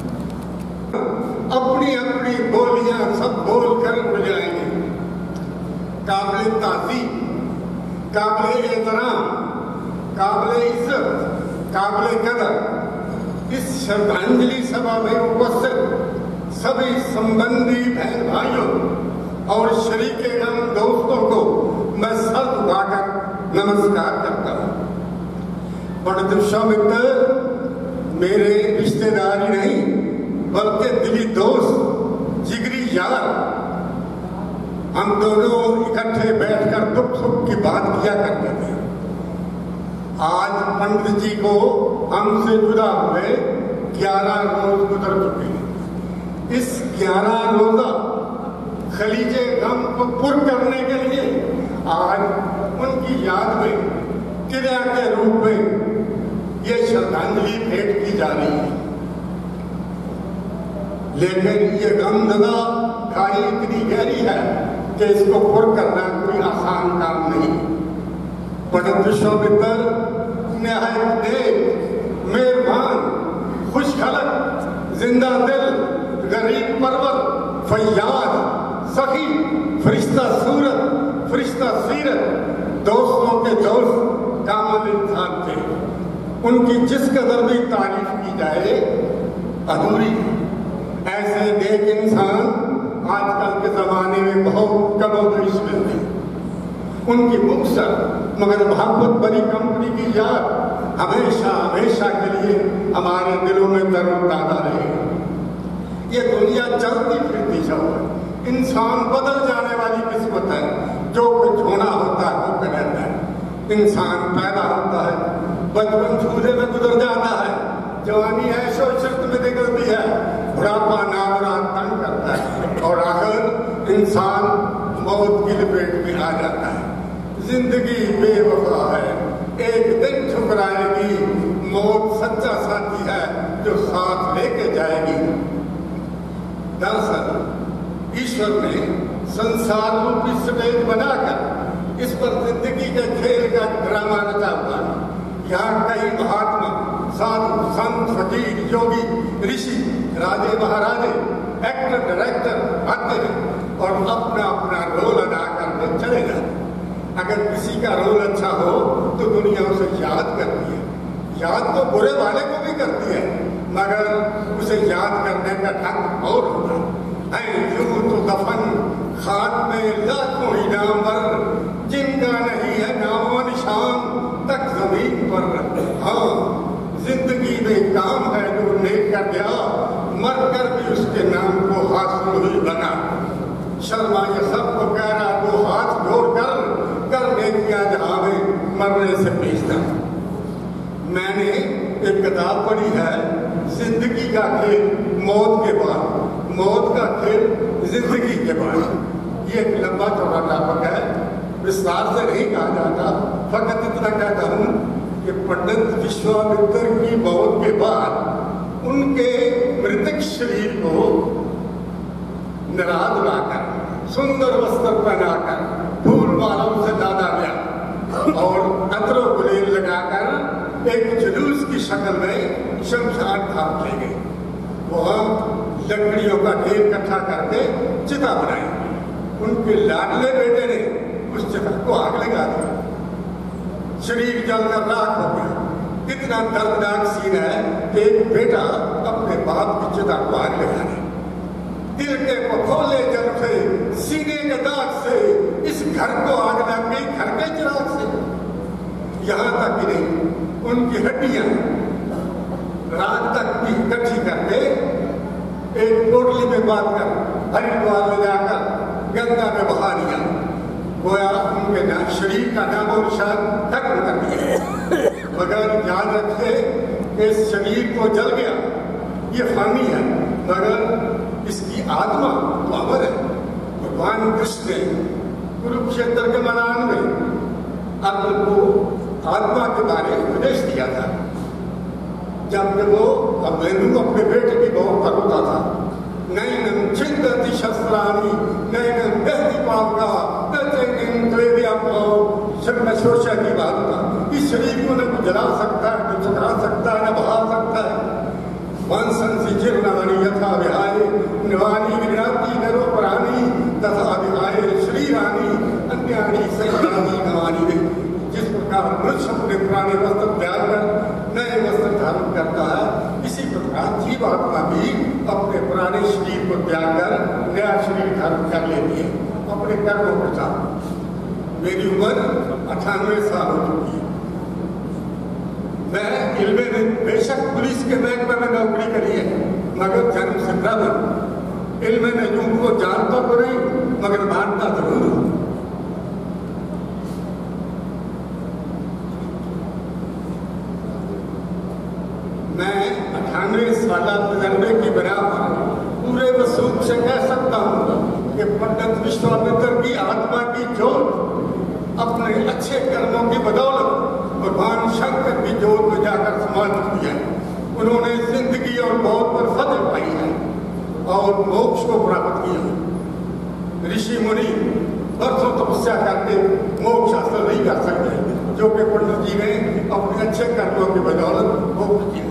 अपनी अपनी बोलियां सब बोल कर उड़ जाएंगे। काबिल ताज़ीम, काबिल एहतराम, काबिल इज्जत, काबिल कदर इस श्रद्धांजलि सभा में उपस्थित सभी संबंधी बहन भाइयों और शरीके गम दोस्तों को मैं सर झुकाकर नमस्कार करता हूँ। पंडित विश्वामित्र मेरे रिश्तेदार ही नहीं बल्कि दिली दोस्त, जिगरी यार। हम दोनों इकट्ठे बैठकर दुख सुख की बात किया करते थे। आज पंडित जी को हमसे जुदा हुए ग्यारह रोज गुजर चुके हैं। इस ग्यारह रोजा खलीजे गम को पुर करने के लिए आज उनकी याद में क्रिया के रूप में ये श्रद्धांजलि भेंट की जा रही है। लेकिन ये गमजदा खाई इतनी गहरी है कि इसको पुर करना कोई आसान काम नहीं। पंडित विश्वामित्र निहायत नेक, मेहरबान, खुशखलक, जिंदा दिल, गरीब परवर, फैयाज, सखी, फरिश्ता सूरत, फरिश्ता सीरत, दोस्तों के दोस्त कामिल इंसान थे। उनकी जिस कदर भी तारीफ की जाए अधूरी। ऐसे नेक इंसान आजकल के जमाने में बहुत कमोबेश मिलते हैं। उनकी मुक्सर मगर मोहब्बत बड़ी कंपनी की याद हमेशा हमेशा के लिए हमारे दिलों में तरोताजा रहेगी। ये दुनिया चलती फिरती सब है, इंसान बदल जाने वाली किस्मत है। जो कुछ होना होता है वो रहता है। इंसान पैदा होता है, बचपन चूल्हे में गुजर जाता है, जवानी ऐशो इशरत में निकलती है, बुढ़ापा नामरान तंग करता है और आखिर इंसान मौत की लपेट में आ जाता है। जिंदगी बेवफा है, एक दिन ठुकराएगी, मौत सच्चा साथी है जो साथ लेके जाएगी। दरअसल ईश्वर ने संसार रूपी स्टेज बनाकर इस पर जिंदगी के खेल का ड्रामा रचा हुआ है। यहाँ कई महात्मा, साधु, संत, फकीर, योगी, ऋषि, राजे महाराजे, एक्टर, डायरेक्टर आते हैं और अपना अपना रोल अदा करके चले जाते हैं। अगर किसी का रोल अच्छा हो तो दुनिया उसे याद करती है। याद तो बुरे वाले को भी करती है, मगर उसे याद करने का ढंग और होता है। यूं तो दफन खाक में लाखों इनामवर, जिनका नहीं है नामो निशान तक जमीन पर। हाँ, जिंदगी में काम है जो नेक कर गया, मर कर भी उसके नाम को हासिल हुई बना। शर्मा ये सबको कह रहा दो हाथ जोड़कर करने किया जहां में मरने से बेचता। मैंने एक किताब पढ़ी है, जिंदगी का खेल मौत के बाद, मौत का खेल जिंदगी के बाद। ये एक लंबा चौड़ा टॉपिक है, विस्तार से नहीं कहा जाता। फकत इतना कहता हूं कि पंडित विश्वामित्र की मौत के बाद उनके मृतक शरीर को निराद लाकर, सुंदर वस्त्र पहनाकर, फूल मालाओं से लादा गया एक जुलूस की शक्ल में शमशान घाट ले गए। वहाँ लकड़ियों का ढेर इकट्ठा करके चिता बनाई। उनके लाडले बेटे ने उस चिता को आग लगा दी, शरीर जलकर राख हो गया। इतना दर्दनाक सीन है कि एक बेटा अपने बाप की चिता को आग लगा दे। दिल के पखोले जल से, सीने के दाग से, इस घर को आग लग गई, घर के चिराग से। यहाँ तक कि नहीं, उनकी हड्डियां रात तक की इकट्ठी करके एक पोटली में बांध कर हरिद्वार ले जाकर गंगा में बहा दिया। गोया उनके ना शरीर का नाम और निशान खत्म कर दिया। मगर याद रखे, इस शरीर को जल गया, ये फानी है, मगर इसकी आत्मा तो अमर है। भगवान कृष्ण ने कुरुक्षेत्र के मैदान में अर्जुन को आत्मा के बारे में उपदेश दिया था। जब वो अभिमन्यु अपने बेटे की बहू पर होता था, नैनम छिंदति शस्त्राणि नैनम दहति पावका नचैनम त्वेदिया पाव। जब मैं सोचा की बात था, इस शरीर को न कुछ जला सकता है, न चढ़ा सकता है, न बहा सकता है। वंशंसी जीर्णानि यथा विहाय निवानी विराती नरो प्राणी तथा विहाय शरीरानि अन्यानि सैयानि नवानि। जिस प्रकार वृक्ष अपने पुराने वस्त्र त्याग कर नए वस्त्र धारण करता है, इसी प्रकार जीवात्मा भी अपने पुराने शरीर को त्याग कर नया शरीर धारण कर लेती है अपने कर्मों के साथ। मेरी उम्र अठानवे साल हो चुकी है। मैं इल्मे ने बेशक पुलिस के महकमे में नौकरी करी है, मगर जन्म से ब्राह्मण। इल्मे ने यूं को जानता तो नहीं, मगर मानता जरूर हूं। मैं अठानवे साल तजर्बे की बिना पर पूरे वसूख से कह सकता हूँ कि पंडित विश्वामित्र की आत्मा की जोत अपने अच्छे कर्मों की बदौलत भगवान शंकर की जोत में जाकर समाहित हुई है। उन्होंने जिंदगी और मौत पर फतह पाई है और मोक्ष को प्राप्त किया। ऋषि मुनि बरसों तपस्या करके मोक्ष हासिल नहीं कर सकते, जो कि पंडित जी ने अपने अच्छे कर्मों की बदौलत मोक्ष किया।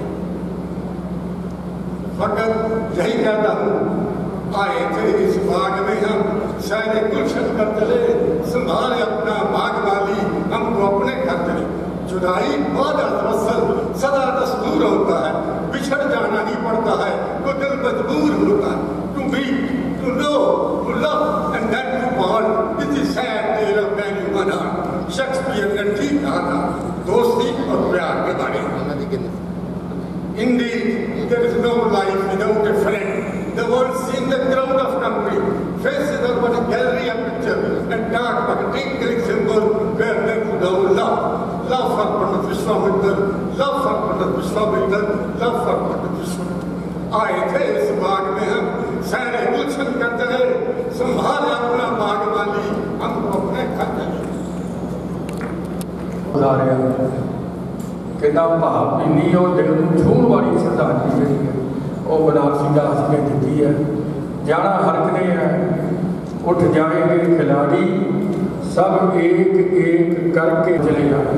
फकत यही कहता हूँ, आए थे इस बाग में हम, शायद गुलशन कर चले, संभाले अपना बाग वाली, हमको अपने घर चले। जुदाई बहुत अवसल सदा दस्तूर होता है, बिछड़ जाना ही पड़ता है, तो दिल मजबूर होता है। To be, to know, to love and then to part, this is sad tale of man human heart. Shakespeare ने ठीक कहा था दोस्ती और प्यार के बारे में। Indeed, there is no life without a friend. The world seems a crowd of country, faces are but a gallery of pictures, and dark but a tinkling symbol where there is no love. Love for Pandit Vishwamitra, love for Pandit Vishwamitra, love for Pandit Vishwamitra. आए थे इस बाग में हम, सारे गुलशन करते रहे, संभाले अपना बाग वाली, हमको अपने घर चले। कहना भाव भी नहीं, और दिल को छूण वाली श्रद्धांजलि जी है वो बनारसी दास ने दी है। जाना हर ने है, उठ जाएंगे खिलाड़ी, सब एक एक करके चले जाए।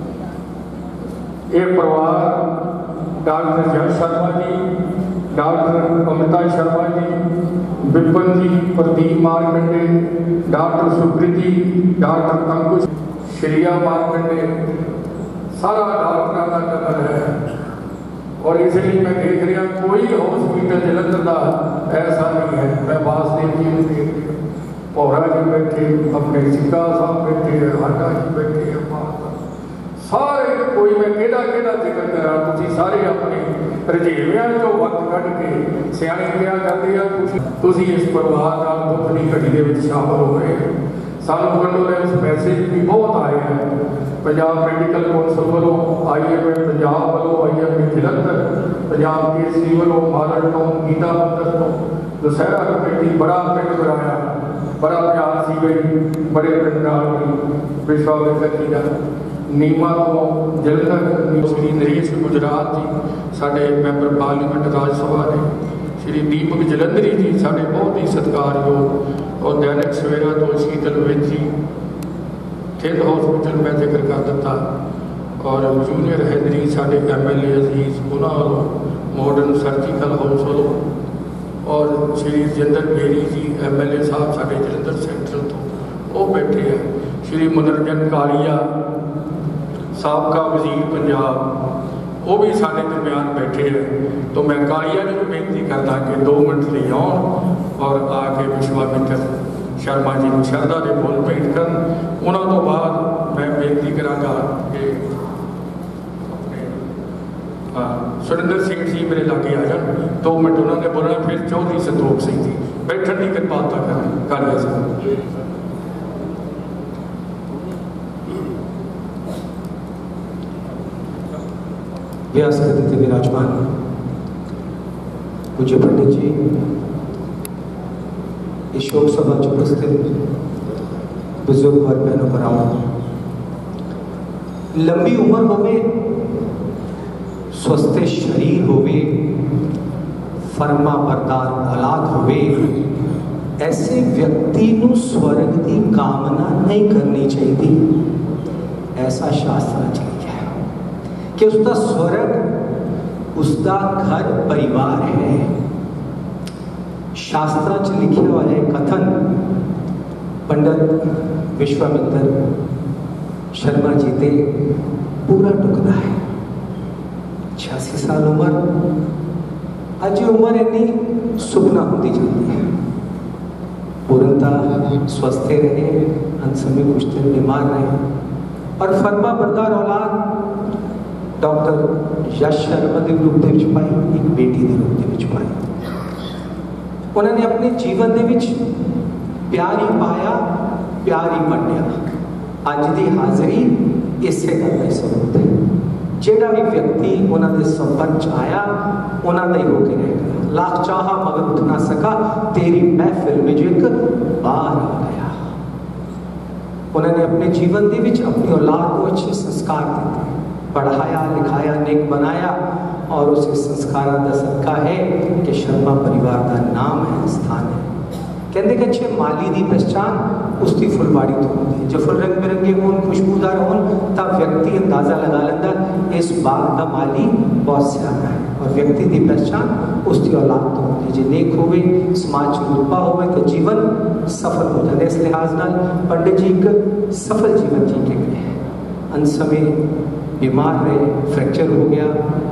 ये परिवार doctor Jai Sharma ji, doctor Amita Sharma ji, Vipin ji, Pradeep Markande, doctor Sukriti, doctor Ankush, Shriya Markande, सारा डॉक्टर का नंबर है। और इसलिए मैं देख रहा कोई हॉस्पिटल जलंधर का ऐसा नहीं है। मैं वासदेव जी को देख रहा, पौरा जी बैठे, अपने सिक्का साहब बैठे, हाटा जी बैठे, सारे कोई मैं केड़ा केड़ा जिक्र करा, तुम सारे अपने रजेवियां जो वक्त कढ़ के सियाने क्या करते हैं, तुम इस परिवार का दुख की घड़ी के शामिल हो गए। सानू कंडोलेंस मैसेज भी बहुत आए हैं। पंजाब मैडिकल कौंसल वालों, आई एम ए पंजाब वालों, I am a Jalandhar, Punjab Kesari वालों, मालड़ तो, गीता मंदिर तो, दशहरा कमेटी बड़ा पिंड बनाया, बड़ा प्यार सी गई, बड़े पिंड विश्वामित्र जी का। नीमा तो जलंधर श्री नरेश गुजरात जी साढ़े मैंबर पार्लीमेंट राज सभा ने, श्री दीपक जलंधरी जी साढ़े बहुत ही सत्कारयोग, और दैनिक सवेरा तो शीतल विद जी थिंद हॉस्पिटल में जिक्र कर दिता। और जूनियर हैदरी साढ़े एम एल ए अजीज उन्होंने मॉडर्न सर्जिकल हाउस वालों और Shri Jinder Beri ji M L A साहब साढ़े जलंधर सेंट्रल तो वो बैठे हैं। श्री मनोरंजन कालिया साबका वजीर पंजाब वो भी साढ़े दरम्यान बैठे हैं। तो मैं कालिया जी को बेनती करता कि दो मिनट लिए आउन और आके विश्वामित्र शर्मा जी को शरदा के फुल भेंट कर। उन्होंने तो बाद मैं बेनती कराँगा कि सुरिंदर सिंह जी मेरे लागे आ जाए, दो मिनट उन्होंने बोलना, फिर चौधरी संतोख सिंह जी बैठन की कृपालता कर कालिया साहब। व्यास गद्दी थे विराजमान पूज्य पंडित जी, इस शोक सभा च उपस्थित बुजुर्ग और बहनों भराओं, लंबी उम्र होवे, स्वस्थ शरीर होवे, फरमा बरदार औलाद होवे, ऐसे व्यक्ति नू स्वर्ग की कामना नहीं करनी चाहिए। ऐसा शास्त्र च लिखा है कि उसका स्वर्ग उसका घर परिवार है। शास्त्र च लिखे हुआ है कथन पंडित विश्वामित्र शर्मा जी ते पूरा टुकड़ा है। छियासी साल उम्र, अज उम्र इन्नी सुगना होती जाती है। पूर्णता स्वस्थ रहे, अंत समय कुछ दिन बीमार रहे और फरमा बरदार औलाद डॉक्टर यश शर्मा के रूप में पाई, एक बेटी के रूप में पाई। उन्होंने अपने जीवन के विच प्यार ही पाया, प्यार ही वंडिया। अज की हाजिरी इसे गल का सबूत है। जेड़ा भी व्यक्ति उन्होंने संपर्क आया उन्होंने ही होकर रहेगा। लाख चाहा मगर उठ ना सका, तेरी महफिल में जो एक बार आ गया। उन्होंने अपने जीवन के विच अपनी औलाद को अच्छे संस्कार दिए, पढ़ाया लिखाया, नेक बनाया और उस संस्कार का सदका है कि शर्मा परिवार का नाम है, स्थान है। कहते कि अच्छे माली की पहचान उसकी फुलवाड़ी तो होती है। जो फुल रंग बिरंगे हों, खुशबूदार हों, तब व्यक्ति अंदाजा लगा लेता इस बाग का माली बहुत सियाना है। और व्यक्ति की पहचान उसकी औलाद तो होती है। जो नेक होवे, समाज रूपा होवे तो जीवन सफल हो जाता है। इस लिहाज नाल पंडित जी एक सफल जीवन जी के गए हैं। अंत समय बीमार रहे, फ्रैक्चर हो गया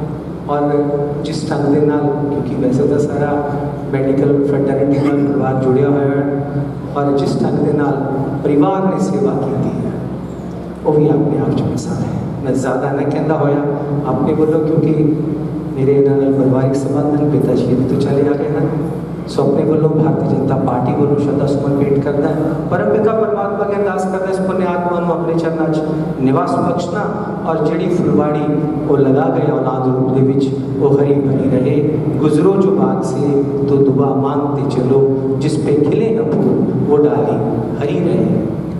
और जिस ढंग के नाल, क्योंकि वैसे तो सारा मैडिकल फ्रेटर्निटी का परिवार जुड़िया हुआ है और जिस ढंग के नाल परिवार ने सेवा की है वो भी अपने आप च मिसाल है। मैं ज़्यादा न कहता होया अपने बोलो, क्योंकि मेरे इन्होंने पारिवारिक संबंध पिता जी भी तो चले आ गए हैं। सो अपने वालों भारतीय जनता पार्टी वालों श्रद्धा सुमन भेंट करता है। परम पिता परमात्मा के अरदास करता है इस पुण्य आत्मा को अपने चरणों च निवास बख्शना और जड़ी फुलवाड़ी वो लगा गए औलाद रूप के विच वो हरी भरी रहे। गुजरो जो बाग से तो दुआ मांगते चलो, जिस पे खिले न फूल वो डाली हरी रहे।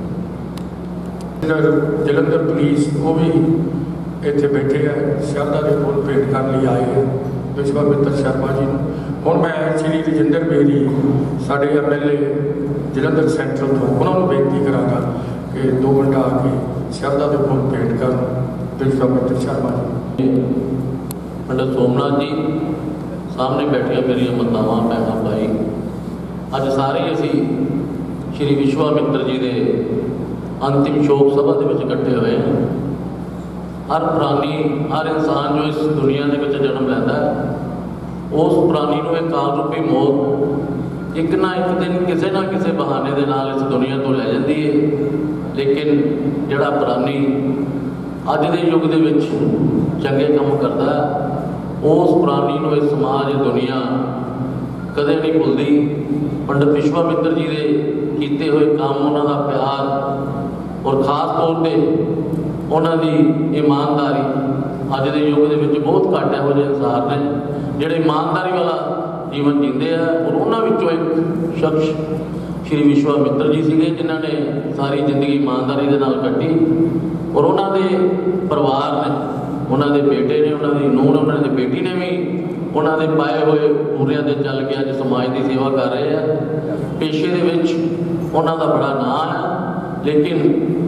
जलंधर पुलिस वो भी इतने बैठे हैं, शरदा के फुल भेंट करने लिए आए हैं विश्वामित्र शर्मा जी। ਹੁਣ मैं श्री रजिंदर बेरी साढ़े M L A Jalandhar central तो उन्होंने बेनती कराँगा कि दो मिनट आके शरदा के फुल भेंट कर विश्वामित्र शर्मा जी। पंडित सोमनाथ जी सामने बैठिया मेरी मातावां भैणां भाई, अज सारे असी श्री विश्वामित्र जी के अंतिम शोक सभा के इकट्ठे हुए हैं। हर प्राणी, हर इंसान जो इस दुनिया के जन्म लैंदा है, उस प्राणी को एक काल रूपी मौत एक ना एक दिन किसी ना किसी बहाने के नाल इस दुनिया तो लै जाती है। लेकिन जिहड़ा प्राणी अज के युग के विच चंगे काम करता है, उस प्राणी को इस समाज दुनिया कदे नहीं भुलती। पंडित विश्वामित्र जी के किए हुए काम, उन्हों का प्यार और खास तौर पर उन्हों की ईमानदारी अज के युग के बहुत घट इहो जिहे इंसान ने जिहड़े ईमानदारी वाला जीवन जीते हैं। और उन्होंने एक शख्स श्री विश्वामित्र जी से जिन्हों ने सारी जिंदगी ईमानदारी के नाल कटी और उन्होंने परिवार ने, उन्होंने बेटे ने, उन्होंने नूह ने, उन्होंने बेटी ने भी उन्होंने पाए हुए पूरिया से चल के अज समाज की सेवा कर रहे हैं। पेशे के उन्होंने बड़ा नाम है, लेकिन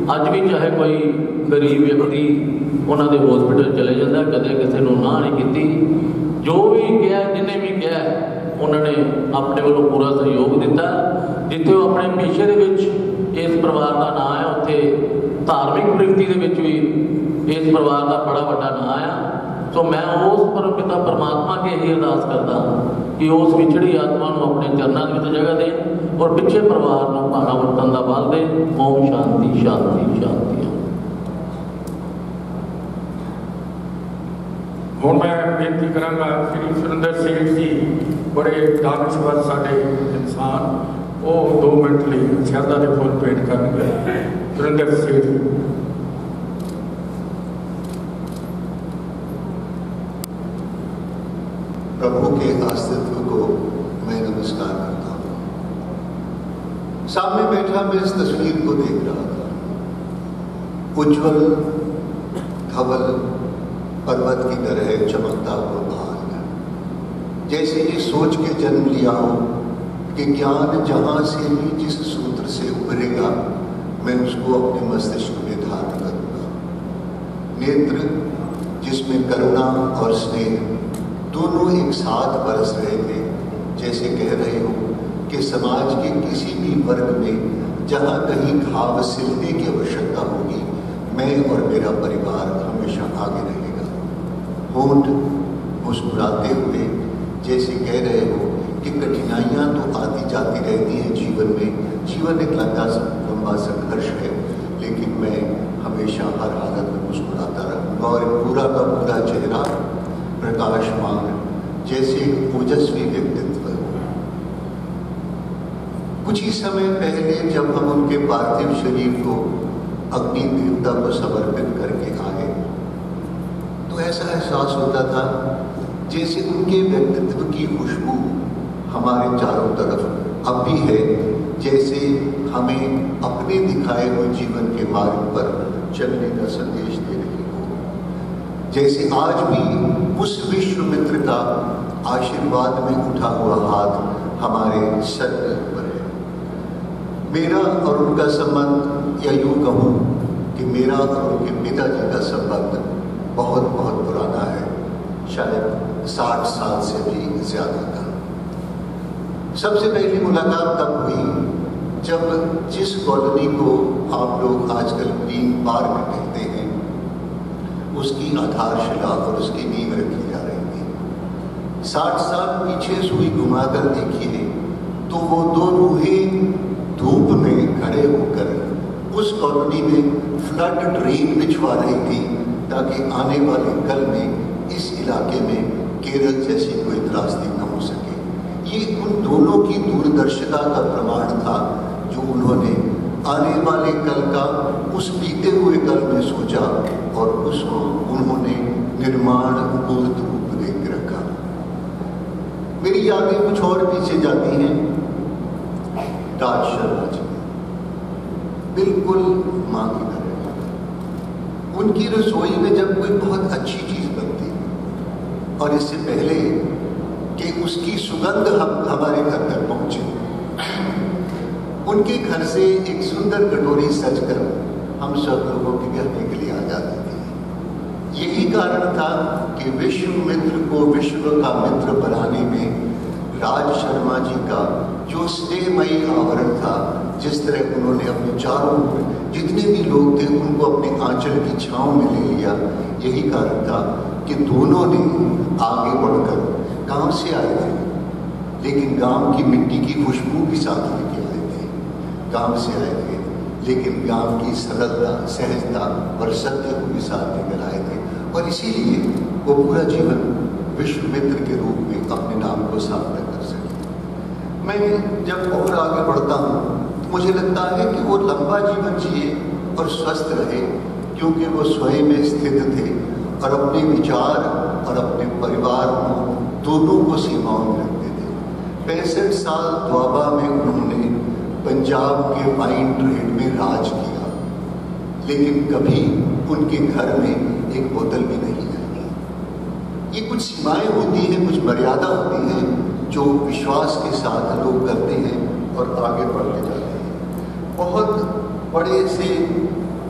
अज भी चाहे कोई गरीब व्यक्ति उन्होंने हॉस्पिटल चले जाता, कदे किसी को ना नहीं की, जो भी किया जिन्हें भी किया उन्होंने अपने वालों पूरा सहयोग दिता। जिथे वो अपने पेशे के इस परिवार का नाम है, उत्थे धार्मिक प्रवृत्ति के भी इस परिवार का बड़ा बड़ा नाम आया। तो मैं उस परम पिता परमात्मा के ही अरदास करता कि उस विछड़ी आत्मा को अपने चरणों में जगह दे और पिछले परिवार को भाना वरतन का बल दे। ओम शांति शांति शांति। हूँ मैं बेनती कराँगा श्री सुरेंद्र सेठ जी, बड़े दानश्वर साढ़े इंसान, वो दो मिनट लिए शरदा के फुल भेंट करेंगे। सुरेंद्र सेठ प्रभु के अस्तित्व को मैं नमस्कार करता हूँ। सामने बैठा मैं इस तस्वीर को देख रहा था, उज्जवल धवल पर्वत की तरह चमकता हुआ भाग, जैसे ये सोच के जन्म लिया हो कि ज्ञान जहां से भी जिस सूत्र से उभरेगा मैं उसको अपने मस्तिष्क में धारण करूंगा। नेत्र जिसमें करुणा और स्नेह दोनों एक साथ बरस रहे थे, जैसे कह रहे हो कि समाज के किसी भी वर्ग में जहां कहीं घाव सिलने की आवश्यकता होगी, मैं और मेरा परिवार हमेशा आगे रहेगा। होंठ मुस्कुराते हुए जैसे कह रहे हो कि कठिनाइयां तो आती जाती रहती हैं जीवन में, जीवन एक लंबा लंबा संघर्ष है, लेकिन मैं हमेशा हर हालत में मुस्कुराता रहूँगा और पूरा का पूरा चेहरा प्रकाशमान, जैसे एक ओजस्वी व्यक्तित्व। कुछ ही समय पहले जब हम उनके पार्थिव शरीर को अग्नि देवता को समर्पित करके आए, तो ऐसा एहसास होता था जैसे उनके व्यक्तित्व की खुशबू हमारे चारों तरफ अब भी है, जैसे हमें अपने दिखाए हुए जीवन के मार्ग पर चलने का संदेश दे रही हो। जैसे आज भी उस विश्वामित्र का आशीर्वाद में उठा हुआ हाथ हमारे सर के ऊपर है। मेरा और उनका संबंध, या यूँ कहूँ कि मेरा और उनके पिताजी का संबंध बहुत बहुत पुराना है, शायद साठ साल से भी ज्यादा का। सबसे पहली मुलाकात तब हुई जब जिस कॉलोनी को आप लोग आजकल ग्रीन पार्क कहते हैं, उसकी आधारशिला और उसकी नींव रखी जा रही थी। साठ साल पीछे सुई घुमाकर देखिए तो वो दो रूहें धूप में खड़े होकर उस कॉलोनी में फ्लड ड्रेन बिछवा रही थी, ताकि आने वाले कल में इस इलाके में केरल जैसी कोई त्रासदी न हो सके। ये उन दोनों की दूरदर्शिता का प्रमाण था, जो उन्होंने आने वाले कल का उस बीते हुए कल में सोचा और उसको उन्होंने निर्माण मूर्त रूप देकर रखा। मेरी यादें कुछ और पीछे जाती हैं। राज शर्मा जी बिल्कुल माँ की तरह, उनकी रसोई में जब कोई बहुत अच्छी चीज बनती और इससे पहले कि उसकी सुगंध हम हमारे घर तक पहुंचे, उनके घर से एक सुंदर कटोरी सजकर हम सब लोगों के कहने के लिए आ जाती थी। यही कारण था कि विश्वामित्र को विश्व का मित्र बनाने में राज शर्मा जी का जो स्नेहमयी आवरण था, जिस तरह उन्होंने अपने चारों जितने भी लोग थे उनको अपने आंचल की छांव में ले लिया, यही कारण था कि दोनों ने आगे बढ़कर गांव से आए थे, लेकिन गांव की मिट्टी की खुशबू भी साथ लेके आए थे। गांव से आए थे लेकिन गांव की सरलता, सहजता और सत्य को भी साथ लेकर आए थे, और इसीलिए वो पूरा जीवन विश्वामित्र के रूप में अपने नाम को सार्थक कर सके। मैं जब और आगे बढ़ता हूँ तो मुझे लगता है कि वो लंबा जीवन जिए और स्वस्थ रहे, क्योंकि वो स्वयं में स्थित थे और अपने विचार और अपने परिवार को दोनों को सीमाओं में रखते थे। पैंसठ साल द्वाबा में उन्होंने पंजाब के वाइन ट्रेड में राज किया, लेकिन कभी उनके घर में एक बोतल भी नहीं आई। ये कुछ सीमाएं होती हैं, कुछ मर्यादा होती हैं जो विश्वास के साथ लोग करते हैं और आगे बढ़ते जाते हैं। बहुत बड़े से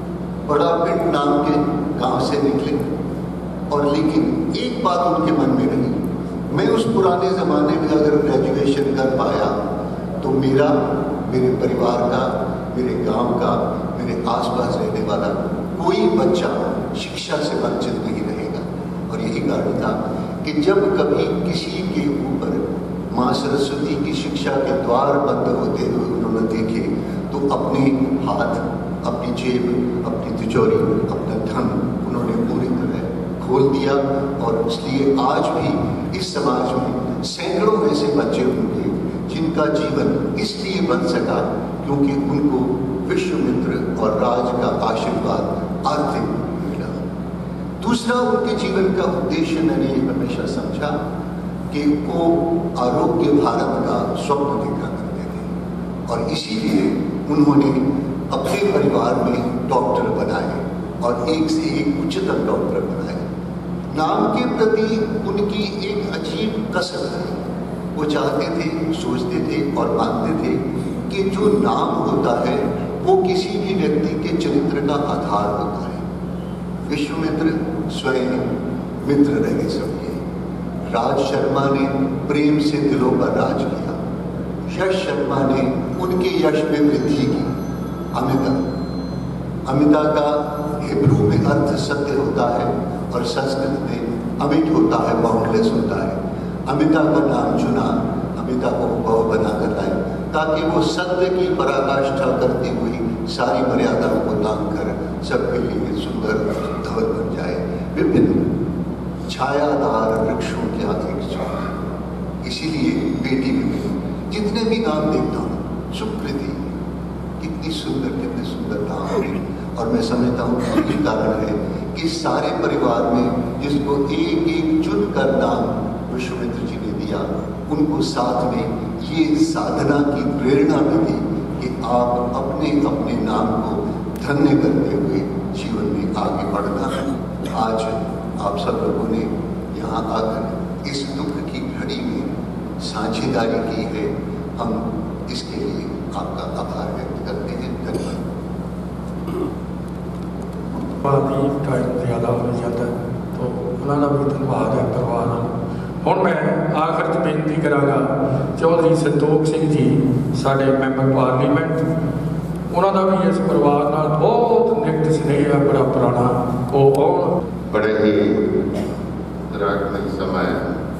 बड़ा पिंड नाम के गांव से निकले, और लेकिन एक बात उनके मन में रही, मैं उस पुराने ज़माने में अगर ग्रेजुएशन कर पाया तो मेरा, मेरे परिवार का, मेरे गांव का, मेरे आसपास रहने वाला कोई बच्चा शिक्षा से वंचित नहीं रहेगा। और यही कारण था कि जब कभी किसी के ऊपर माँ सरस्वती की शिक्षा के द्वार बंद होते हुए उन्होंने देखे तो अपने हाथ, अपनी जेब, अपनी तिजोरी, अपना धन उन्होंने पूरी तरह खोल दिया। और इसलिए आज भी इस समाज में सैकड़ों ऐसे बच्चे होंगे जिनका जीवन इसलिए बन सका क्योंकि उनको विश्वामित्र और राज का आशीर्वाद आर्थिक मिला। दूसरा, उनके जीवन का उद्देश्य मैंने हमेशा समझा कि वो आरोग्य भारत का स्वप्न देखा करते थे, और इसीलिए उन्होंने अपने परिवार में डॉक्टर बनाए और एक से एक उच्चतम डॉक्टर बनाए। नाम के प्रति उनकी एक अजीब कसरत है। वो चाहते थे, सोचते थे और मानते थे कि जो नाम होता है वो किसी भी व्यक्ति के चरित्र का आधार होता है। विश्वामित्र स्वयं मित्र रहे सबके। राज शर्मा ने प्रेम से दिलों पर राज किया। यश शर्मा ने उनके यश में वृद्धि की। अमिता अमिता का हिब्रू में अर्थ सत्य होता है और संस्कृत में अमित होता है, बाउंडलेस होता है। अमिता का नाम चुना, अमिता को बहु बनाकर लाए ताकि वो सत्य की पराकाष्ठा करती हुई सारी मर्यादाओं को लांघ कर सबके लिए सुंदर धवल बन जाए। विभिन्न छायादार वृक्षों के एक चौक, इसीलिए बेटी विभिन्न जितने भी नाम देखता हूँ, सुकृति कितनी सुंदर, कितने सुंदर नाम है। और मैं समझता हूँ यही कारण है कि सारे परिवार में जिसको एक एक चुन कर नाम विश्वामित्र जी ने दिया, उनको साथ में ये साधना की प्रेरणा मिली कि आप अपने अपने नाम को धन्य करते हुए जीवन में आगे बढ़ना है। आज आप सब लोगों ने यहाँ आकर इस दुख की घड़ी में साझेदारी की है, हम इसके लिए आपका आभार व्यक्त करते हैं। धन्यवाद। काफ़ी टाइम ज़्यादा हो जाता है तो उन्होंने भी धन्यवाद है परिवार। ਹੁਣ मैं आखिर च बेनती करांगा चौधरी संतोख सिंह जी साडे मैंबर पार्लीमेंट, उन्होंने भी इस परिवार नाल बहुत निकट स्नेह है, बड़ा पुराना। वो आउण बड़े ही रागमय समय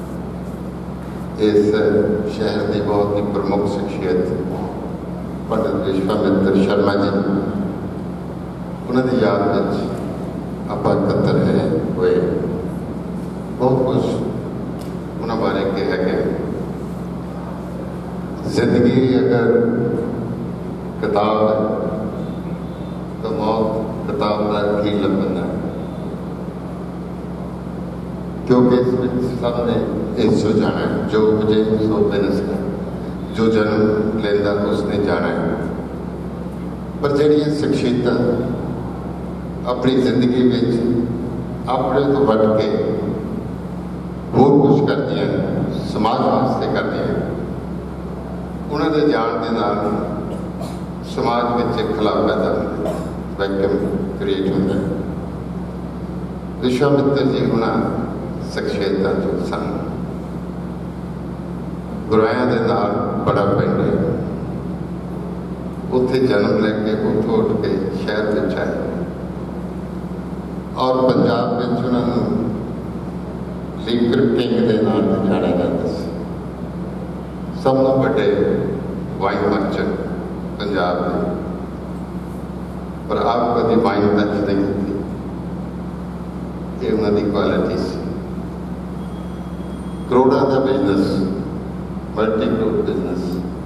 इस शहर की बहुत ही प्रमुख शख्सियत पंडित विश्वामित्र शर्मा जी, उन्होंने याद में आप इकट्ठे है हुए। बहुत कुछ उन्होंने बारे कहा कि जिंदगी अगर किताब है तो मौत किताब का की लंबना है, क्योंकि इस सबने इस जो जाना है, जो मुझे सो बिनस है, जो जन्म लेंदा उसने जाना है। पर जड़ियाँ शख्सियत अपनी जिंदगी में अपने तो बढ़ के होर कुछ करती हैं, समाज वास्ते करती हैं। उन्होंने जान के नाल समाज में एक खला पैदा होता है, वैक्यूम क्रिएट होता है। विश्वामित्र जी उन्होंने शख्सियत जो सन गुराया के नाल बड़ा पिंड है, उत्थे जन्म लेके उठो उठ के शहर में आए और पंजाब में उन्होंने लीकर किंग के नाम से जाना जाता है। सब तो बड़े वाइन मर्चेंट पंजाब में, पर आप कभी वाइन टच नहीं की, ये उन्होंने क्वालिटी सी। करोड़ा का बिजनेस, मल्टी करोड़ बिजनेस,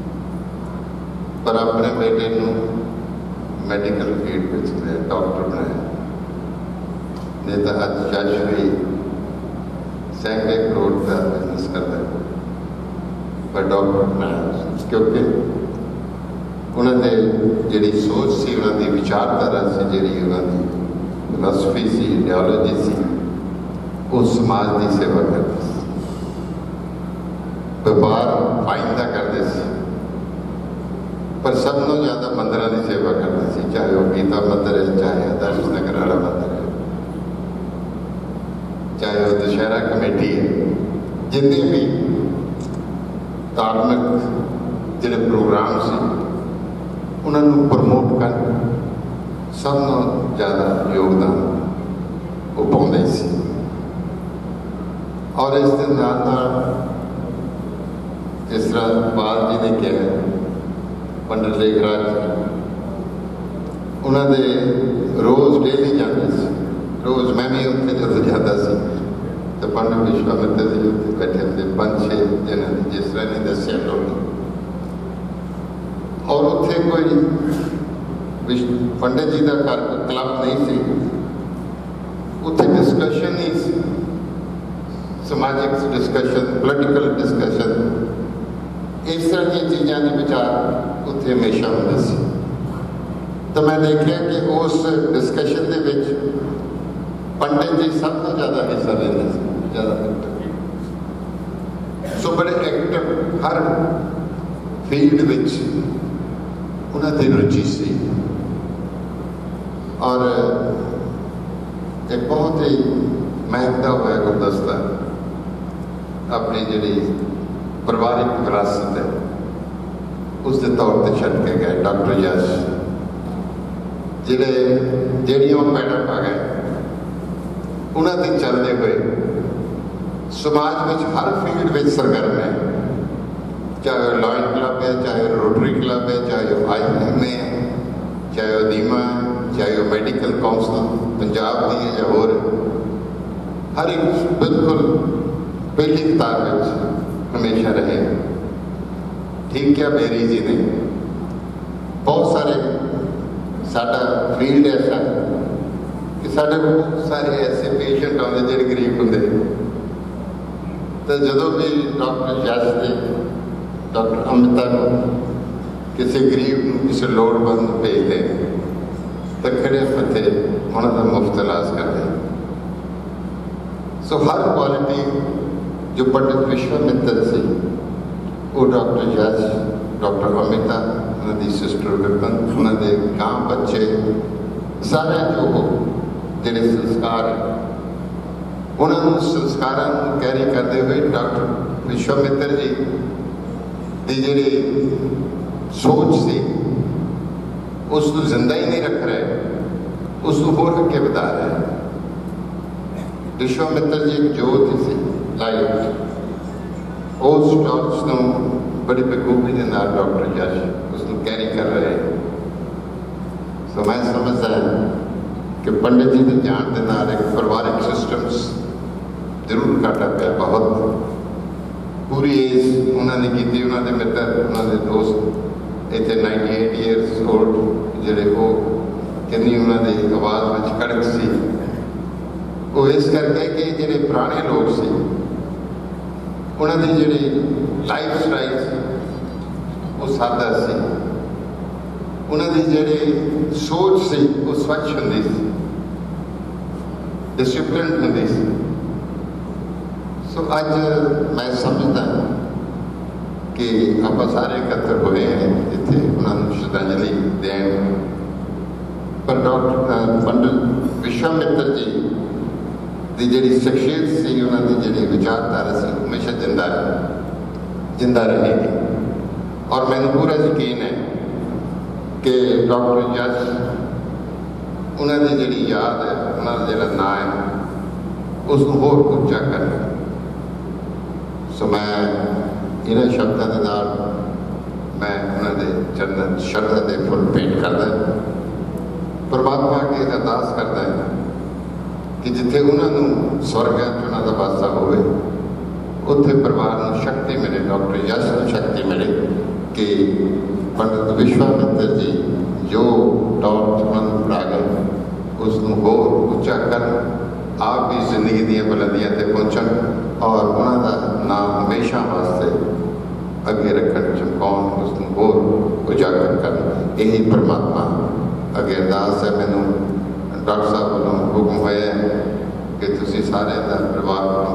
पर अपने बेटे को मैडिकल फील्ड में डॉक्टर बनाया। नहीं तो अज जज भी सैकड़े करोड़ का बिजनेस करता है, पर डॉक्टर बनाया क्योंकि उन्होंने जी सोच सी, उन्होंने विचारधारा से जी उन्होंने फिलोसफी सी, आइडियोलॉजी सी, वो समाज की सेवा करते थे। व्यापार वाइन का करते थे, पर सबनों ज़्यादा मंदिर की सेवा करता सी, चाहे वह गीता मंदिर है, चाहे आदर्श नगर वाला मंदिर है, चाहे वह दशहरा कमेटी है, जितने भी धार्मिक जिहड़े प्रोग्राम से उन्होंने प्रमोट कर सबनों ज़्यादा योगदान वो पाते सी। और इस दे नाल नाल जिस तरह बाल जी ने कहा, पंडित लेखराज उन्होंने रोज़ डेली जाते सी, रोज़ मैं भी उत्थे जो जाता सी तो पंडित विश्वामित्र जी उत्थे बैठे होंगे पांच छे जिन्होंने जिस तरह ने दसिया लोग, और उत्थे कोई पंडित जी का घर क्लब नहीं सी, उत्थे डिस्कशन नहीं सी, समाजिक डिस्कशन, पोलिटिकल डिस्कशन, इस तरह की चीज़ों के विचार उत्थे हमेशा होंगे सी। तो मैं देखा कि उस डिस्कशन के विच पंडित जी सब तो ज़्यादा हिस्सा लेते थे, ज़्यादा सो बड़े एक्टिव, हर फील्ड विच उन्होंने रुचि सी। और एक बहुत ही महकता हुआ गुलदस्ता अपनी जी परिवारिक विरासत है उसके तौर पर छड़ के गए डॉक्टर यश, जिहड़े जिहड़ियां पैड़ा पा गए उन्होंने चलते हुए समाज में हर फील्ड में सरगर्म है, चाहे वह लॉयन क्लब है, चाहे रोटरी क्लब है, चाहे वह आई एम ए है, चाहे वह दीमा है, चाहे वह मेडिकल काउंसिल पंजाब की है या होर, हर एक बिल्कुल पहली कतार में हमेशा रहे। ठीक क्या बेरी जी ने बहुत सारे साडा फील्ड ऐसा कि साढ़े बहुत सारे ऐसे पेशेंट आते जो गरीब होंगे, तो जो भी डॉक्टर यश ने डॉक्टर अमिता को किसी गरीब को किसी लोड़वंद भेजते तो खड़े मत्थे उन्होंने मुफ्त इलाज करते। सो हर क्वालिटी जो पंडित विश्वामित्र से वो डॉक्टर यश, डॉक्टर अमिता, उन्होंने सिस्टर विपन, उन्होंने गांव बच्चे सारे जो जिहड़े संस्कार उन्होंने संस्कारों कैरी करते हुए डॉक्टर विश्वामित्र जी की जिहड़ी सोच सी उसको जिंदा ही नहीं रख रहे, उसको होर अगे बढ़ा रहे। विश्वामित्र जी एक जोत सी लाइट, उस टॉर्च को बड़ी बखूबी के नाल डॉक्टर यश उसको कैरी कर रहे। सो मैं समझता कि पंडित जी के जान के नाल एक परिवारिक सिस्टम्स जरूर घाटा पाया, बहुत पूरी एज उन्होंने की, उन्होंने मित्र, उन्होंने दोस्त इतने नाइनटी एट ईयर्स ओल्ड जोड़े वो कितनी उन्होंने आवाज़ में कड़क सी, वो इस करके कि जोड़े पुराने लोग से उन्होंने जी लाइफ स्टाइल वो सादा सी, उन्होंने जी सोच सी वो स्वच्छ होंगी सी, डिसिप्लिन होंगी सी। सो अज मैं समझदा कि आप सारे इकट्ठे हुए हैं इतने उन्होंने श्रद्धांजलि देन, पर डॉक्टर पंडित विश्वामित्र जी की जी शख्सियत सी, उन्होंने जी विचारधारा से हमेशा जिंदा जिंदा रहेगी। और मैंने पूरा यकीन है कि डॉक्टर यश उन्होंने जी याद है, उन्होंने जो ना है उसको होर उच्चा करना। सो मैं इन्होंने शब्दों के नाल मैं उन्होंने चरण शरधा के फुल भेंट करदा, परमात्मा अगे अरदास करदा है कि जिथे उन्होंने स्वर्ग है उन्होंने वासा होवे, उत्थे परिवार को शक्ति मिले, डॉक्टर यश को शक्ति मिले कि पंडित विश्वामित्र जी जो टॉर्च उन्होंने पढ़ा गए उसको होर उच्चा कर, आप भी जिंदगी दी बुलंदियां तक पहुँचन और उन्होंने नाम हमेशा वास्ते अगे रखन चमकाउन, उसको होर उजागर कर। यही परमात्मा अगे अरदास है। मैनू डॉक्टर साहब वालों हुक्म होया कि तुसी सारे दा परिवार को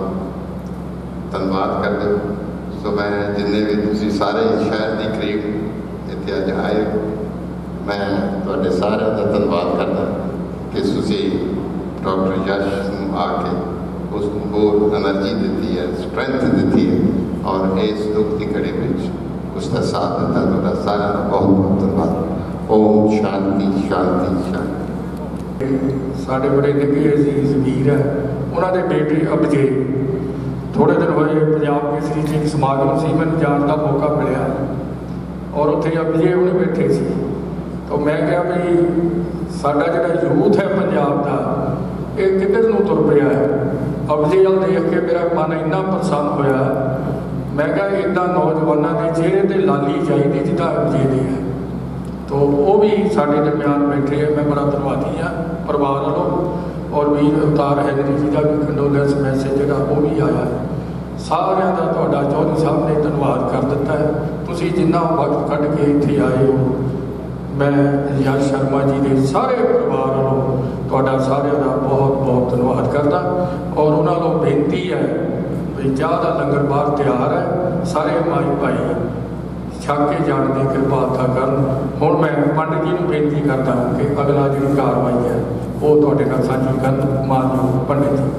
धन्यवाद कर दो। सो मैं जिन्हें भी तुसी सारे शहर की करीब ਇੱਥੇ ਅੱਜ ਆਏ। ਮੈਂ ਤੁਹਾਡੇ ਸਾਰਿਆਂ ਦਾ ਧੰਨਵਾਦ ਕਰਦਾ ਕਿ ਤੁਸੀਂ ਡਾਕਟਰ ਯਸ਼ ਨੂੰ ਆ ਕੇ ਉਸ ਨੂੰ ਹੋਰ ਐਨਰਜੀ ਦਿੱਤੀ ਹੈ, ਸਟਰੈਂਥ ਦਿੱਤੀ ਹੈ ਔਰ ਇਸ ਦੁੱਖ ਦੀ ਘੜੀ ਵਿੱਚ ਉਸ ਦਾ ਸਾਥ ਦਿੱਤਾ। ਤੁਹਾਡਾ ਸਾਰਿਆਂ ਦਾ ਬਹੁਤ ਬਹੁਤ ਧੰਨਵਾਦ। ओम शांति शांति शांति। साढ़े बड़े निके अजीज वीर है, उन्होंने बेटे अबजे थोड़े दिन होए पंजाब केसरी च एक समागम से मैंने जाने का मौका मिला और उत्थे अबजे उन्हें बैठे सी। तो मैं क्या भी साडा जिहड़ा यूथ है पंजाब का ये किधर नूं तुर पिया है। अबजे वाल देख के मेरा मन इन्ना प्रसन्न होया। मैं क्या इदा नौजवानों के चेहरे ते लाली चाहिए जिदा अबजे दी है। तो वो भी साढ़े दरम्यान बैठे हैं। मैं बड़ा धन्यवादी हाँ परिवार वालों और वीर अवतार हैदरी जी का भी कंडोलेंस मैसेज जोड़ा वो भी आया है। सारिਆਂ ਦਾ ਤੁਹਾਡਾ ਚੌਧਰੀ ਸਾਹਿਬ ने धन्यवाद कर दिता है। तुसी जिन्ना वक्त कढ़ के इत्थे आए हो, मैं यश शर्मा जी के सारे परिवार वालों ਤੁਹਾਡਾ सारिਆਂ ਦਾ बहुत बहुत धन्यवाद करता और उन्होंने बेनती है भी चाह का लंगर बाहर तैयार है, सारे माई भाई छक के जाने की कृपालता कर। हुण मैं पंडित जी को बेनती करता हूँ कि अगला जी कार्रवाई है वो तुहाडे नाल साझी करन। मानयोग पंडित जी।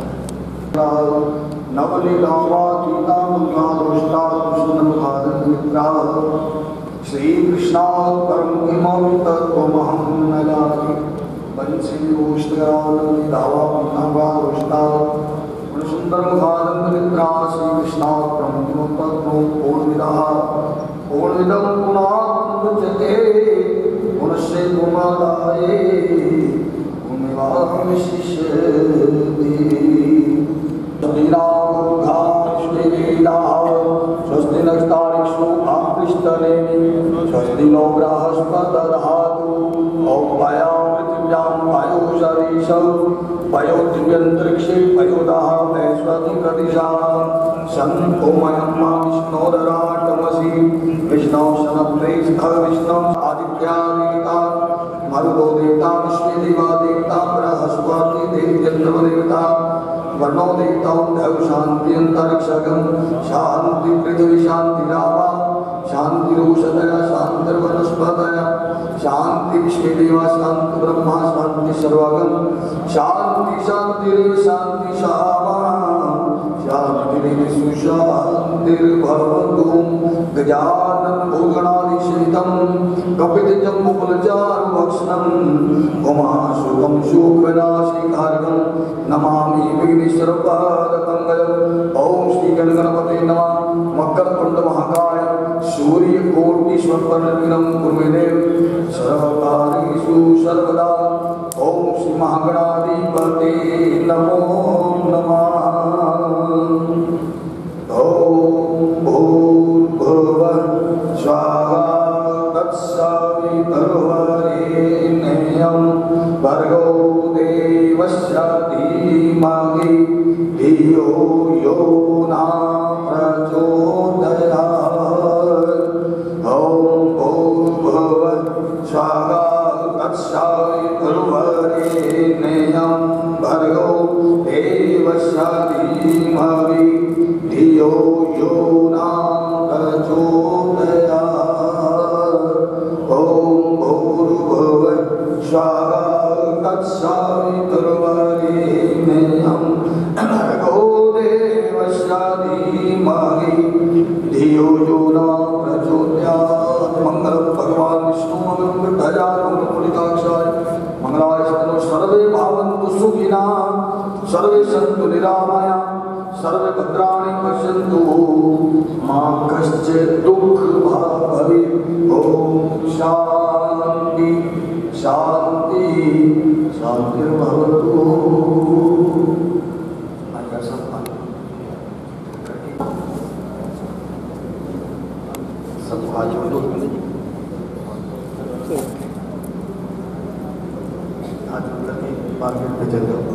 श्री कृष्णा परम तत्वमहं न जाने बंसी सुंदर मुखादंत्रा श्री कृष्णा परम तत्व पूर्णविदा पूर्णविदं पुनामुच्यते पुनश्च पुमादाये पुण्यवान् शिष्यति। स्वस्ति नक्षतारिषु आकृष्टने स्वस्ति नो बृहस्पतिर्दधातु औपयां पृथिव्यां वायो शरीशं वयो दिव्यंतरिक्षे वयोदाह वैश्वतिकदिशा शंभुमयं मां विष्णोदराटमसि विष्णौ शनप्रेष्ठः विष्णौ आदित्या देवता मरुतो देवता विश्वे देवा देवता बृहस्पति देवतेन्द्र देवता वर्णो देवता दैव शांति अंतरिक्षगम शांति पृथ्वी शांति रावा शांति रोषदया शांति वनस्पतया शांति विश्व देवा शांति ब्रह्मा शांति सर्वगम शांति शांति शांति शामा शांति सुशांतिर्भवतु। गजानन भोगणादिशयितं कपितजम्बुफलचारुभक्षणं उमासुतं शोकविनाशिकारकं नमामि विघ्नेश्वरपादपङ्कजम्। ओम श्री गणगणपते नमः। मकरकुंड महाकाय सूर्यकोटिस्वरनिर्विघ्नं कुरु मे देव सर्वकार्येषु सर्वदा। ओम श्री महागणाधिपते नमो नमः। ओम भूर्भुवः स्वः तत्सवितुर्वरेण्यं भर्गो देवस्य धीमहि धियो यो न प्रचोदयात्। ओम भूर्भुवः स्वः तत्सवितुर्वरेण्यं भर्गो देवस्य धीमहि धियो यो न प्रचोदयात्। ओम भूर्भुवः स्वः तत्सवितुर्वरेण्यं भर्गो देवस्य धीमहि धियो यो न प्रचोदयात्। मंगलम भगवान विष्णु मंगलम गजानन पुलिकाक्षाय मंगलाय सतनो सर्वे भवन्तु सुखिनः सर्वे सन्तु निरामया सर्वे भद्राणि पश्यन्तु मा कश्चित् दुःखभाग् भवेत्। ओम शांति शांति शांतिर्भवतु। सब आज बोलो आज मार्केट पे चल जाओ।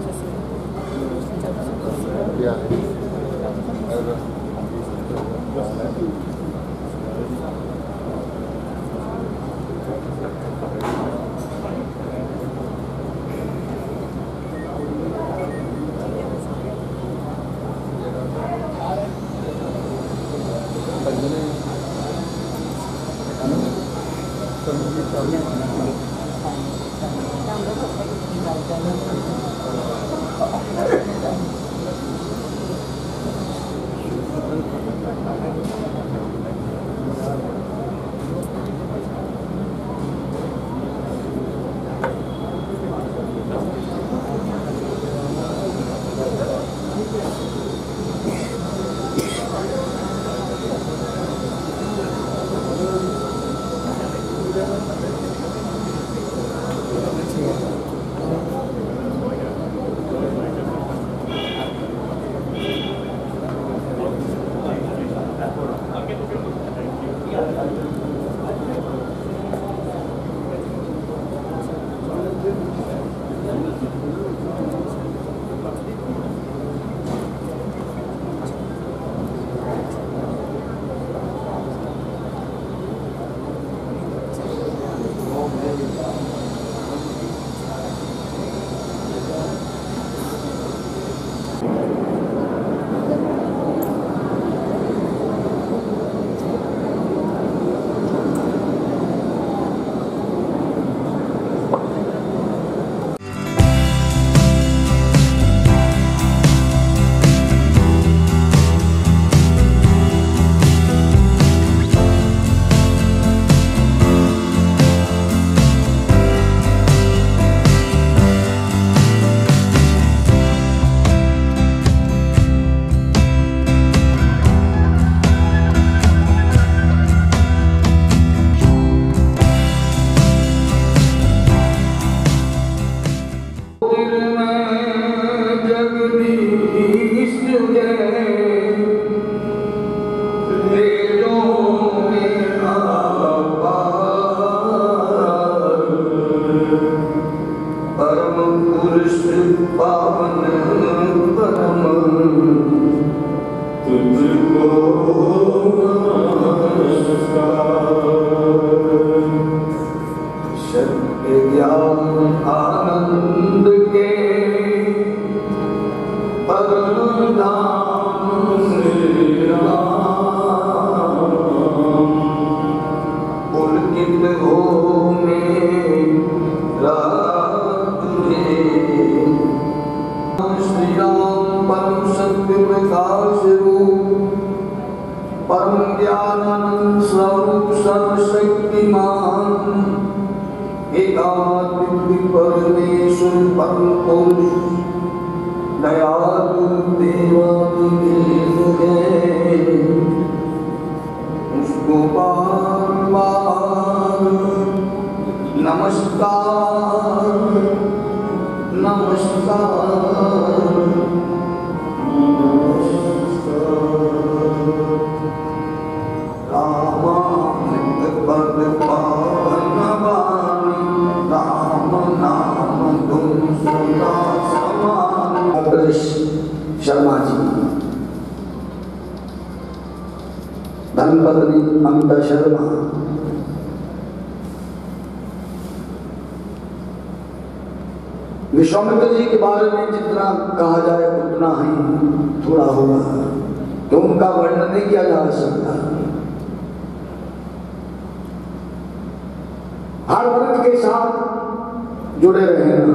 शर्मा जी, धर्मपत्नी ममता शर्मा, विश्वामित्र जी के बारे में जितना कहा जाए उतना ही थोड़ा होगा, तो उनका वर्णन नहीं किया जा सकता। हर वर्ग के साथ जुड़े रहे ना,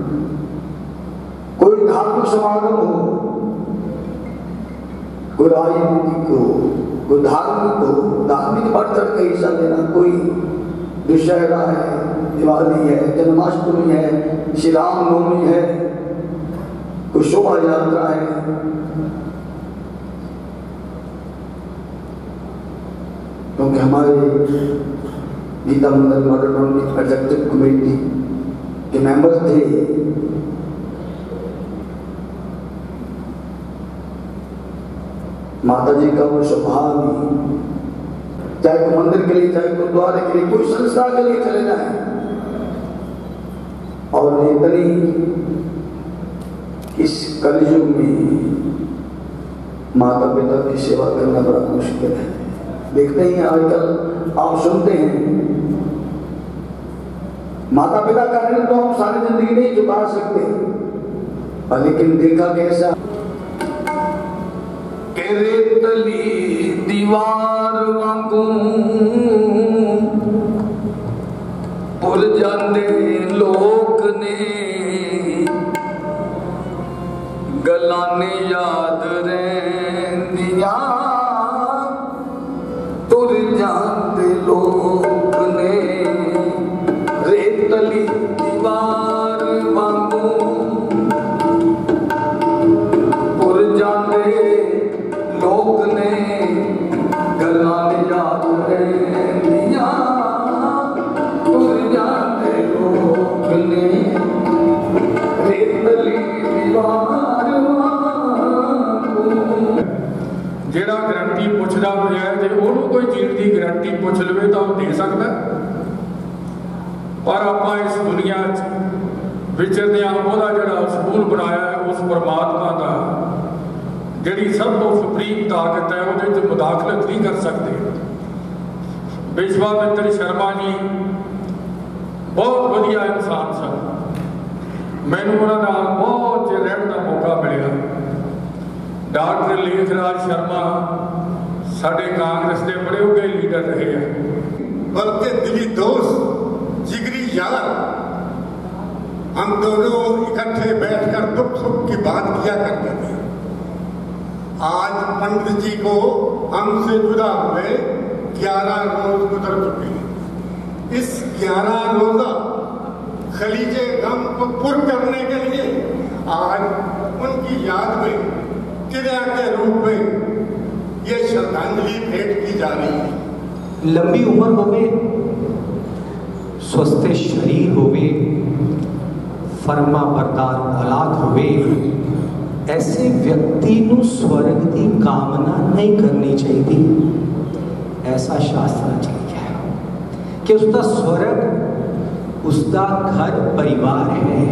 कोई धार्मिक समागम हो, कोई राजनीतिक हो, कोई धार्मिक हो, धार्मिक बढ़ चढ़ के हिस्सा लेना, कोई दशहरा है, दिवाली है, जन्माष्टमी है, श्री राम नवमी है, कोई शोभा यात्रा है, क्योंकि हमारे गीता मंदिर मॉडल टाउन की एग्जीक्यूटिव कमेटी के मेंबर थे। माता जी का वो स्वभाव ही, चाहे तो मंदिर के लिए, चाहे गुरुद्वारे के लिए, कोई संस्था के लिए चले जाए, और इतनी इस कलयुग में माता पिता की सेवा करना बड़ा मुश्किल है। देखते ही आजकल आप सुनते हैं, माता पिता का ऋण तो हम सारी जिंदगी नहीं चुका सकते, लेकिन देखा कैसा के रेतली दीवार वांगू भुल जाते लोग ने, गलाने याद रहंदिया तुर जाते लोग ने। रेतली दीवार वांगू भुल जाते लोग ने, गलाने याद रहंदिया तुर जाते लोग ने। रेतली दीवार ਜਿਹੜਾ ਗਰੰਟੀ ਪੁੱਛਦਾ ਪਿਆ ਜੇ ਉਹਨੂੰ ਕੋਈ ਚੀਜ਼ ਦੀ ਗਰੰਟੀ ਪੁੱਛ ਲਵੇ ਤਾਂ ਉਹ ਦੇ ਸਕਦਾ, ਪਰ ਆਪਾਂ ਇਸ ਦੁਨੀਆ 'ਚ ਵਿਚਰਦਿਆਂ ਉਹਦਾ ਜਿਹੜਾ ਸਕੂਲ ਬਣਾਇਆ ਹੈ ਉਸ ਪਰਮਾਤਮਾ ਦਾ ਜਿਹੜੀ ਸਭ ਤੋਂ ਸੁਪਰੀਮ ਤਾਕਤ ਹੈ ਉਹਦੇ 'ਚ ਮੁਦਾਖਲਤ ਨਹੀਂ ਕਰ ਸਕਦੇ। ਵਿਸ਼ਵਾਮਿੱਤਰ ਸ਼ਰਮਾ ਜੀ ਬਹੁਤ ਵਧੀਆ ਇਨਸਾਨ ਸਨ। ਮੈਨੂੰ ਉਹਨਾਂ ਨਾਲ ਬਹੁਤ ਚਿਰ ਰਹਿਣ ਦਾ ਮੌਕਾ ਮਿਲਿਆ। डॉक्टर लेखराज शर्मा साढ़े कांग्रेस के बड़े उगे लीडर रहे हैं, बल्कि दिली दोस्त, जिगरी यार, हम दोनों इकट्ठे बैठकर दुख सुख की बात किया करते थे। आज पंडित जी को हमसे जुदा हुए ग्यारह रोज गुजर चुके हैं। इस ग्यारह रोजा खलीजे गम को पुर करने के लिए आज उनकी याद में क्रिया के रूप में ये श्रद्धांजलि भेंट की जा रही है। लंबी उम्र होवे, स्वस्थ शरीर होवे, फरमा बरदार औलाद होवे, ऐसे व्यक्ति नू स्वर्ग की कामना नहीं करनी चाहिए। ऐसा शास्त्र च लिखा है कि उसका स्वर्ग उसका घर परिवार है।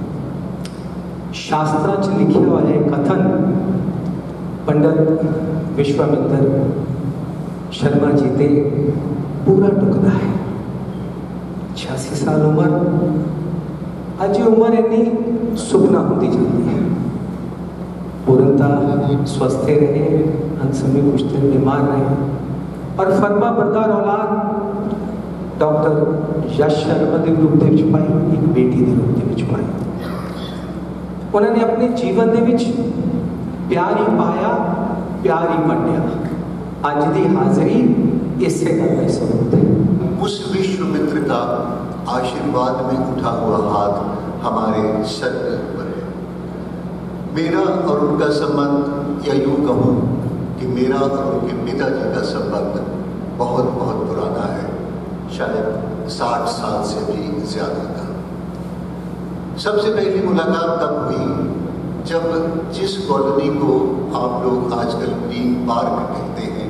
शास्त्र च लिखा हुआ है कथन पंडित विश्वामित्र शर्मा जी ते पूरा टुकदा है। छियासी साल उम्र, अज उम्र इन्नी सुपना होती जाती है। पूर्णता स्वस्थ रहे, अंत समय कुछ दिन बीमार रहे और फरमा बरदार औलाद डॉक्टर यश शर्मा के रूप में पाई, एक बेटी के रूप में पाई। उन्होंने अपने जीवन के विच प्यार ही पाया, प्यार ही बंटिया। अज की हाजिरी इसे गल का सबूत है। उस विश्वामित्र का आशीर्वाद में उठा हुआ हाथ हमारे सर के ऊपर है। मेरा और उनका संबंध, या यूँ कहूँ कि मेरा और उनके पिताजी का संबंध बहुत बहुत पुराना है, शायद साठ साल से भी ज्यादा का। सबसे पहली मुलाकात तब हुई जब जिस कॉलोनी को आप लोग आजकल ग्रीन पार्क कहते हैं,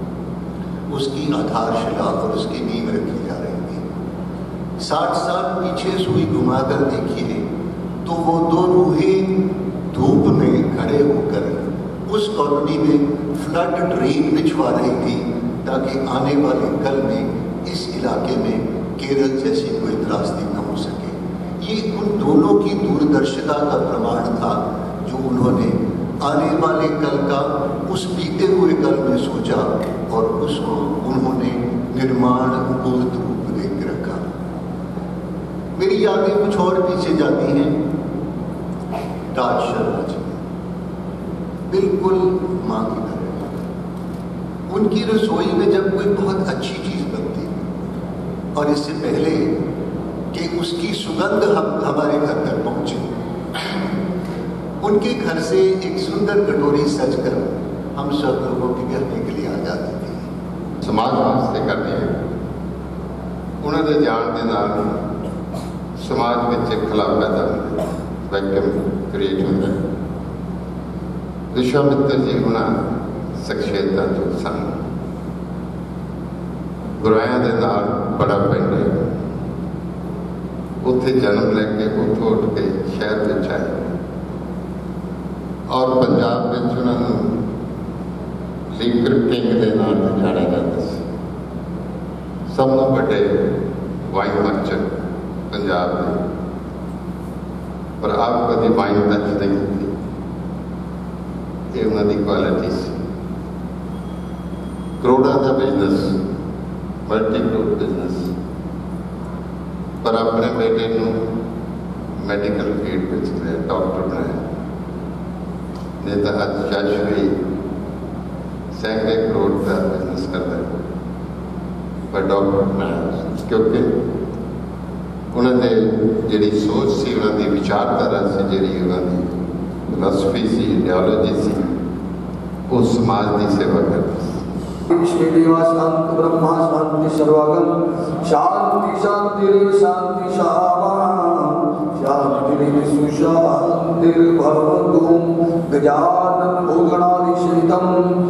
उसकी आधारशिला और उसकी नींव रखी जा रही थी। साठ साल पीछे सुई घुमाकर देखिए तो वो दो रूहें धूप में खड़े होकर उस कॉलोनी में फ्लड ड्रेन बिछवा रही थी, ताकि आने वाले कल में इस इलाके में केरल जैसी कोई त्रासदी न हो सके। ये उन दोनों की दूरदर्शिता का प्रमाण था जो उन्होंने आने वाले कल का उस बीते हुए कल में सोचा और उसको उन्होंने निर्माण पूर्ण रूप देकर रखा। मेरी यादें कुछ और पीछे जाती हैं। राज शर्मा जी बिल्कुल माँ की तरह। उनकी रसोई में जब कोई बहुत अच्छी चीज बनती और इससे पहले कि उसकी सुगंध हम हमारे घर तक पहुंचे, उनके घर से एक सुंदर कटोरी सजकर हम सब लोगों के कहने के लिए आ जाती थी। समाज वास्ते करने उन्होंने जान के नाल समाज में एक खला पैदा होता, वैक्यूम क्रिएट होता है। विश्वामित्र जी उन्होंने शख्सियत जो सन गुरुआया के नाल बड़ा पिंड है, उत्थे जन्म लैके उठो उठ के शहर में आए। और पंजाब में उन्होंने लीकर किंग के नाम से जाना जाता है। सब तो बड़े वाइन मर्चेंट पंजाब में, पर आप कभी वाइन टच नहीं की, ये उन्होंने क्वालिटी सी। करोड़ों का बिजनेस, मल्टी करोड़ बिजनेस, पर अपने बेटे को मैडिकल फील्ड में डॉक्टर बनाया। नहीं तो अज जज भी सैकड़े करोड़ का बिजनेस करता है, पर डॉक्टर बनाया क्योंकि उन्होंने जी सोच सी, उन्होंने विचारधारा से जी उन्होंने फिलोसफी सी, आइडियोलॉजी सी, वो समाज की सेवा करती सी। श्रीदेवा शांत ब्रह्मा शांति सर्वागम शांति शांति शांति शामा शांति सुशांतिर्भवतु गजानन भूगणादिशयितं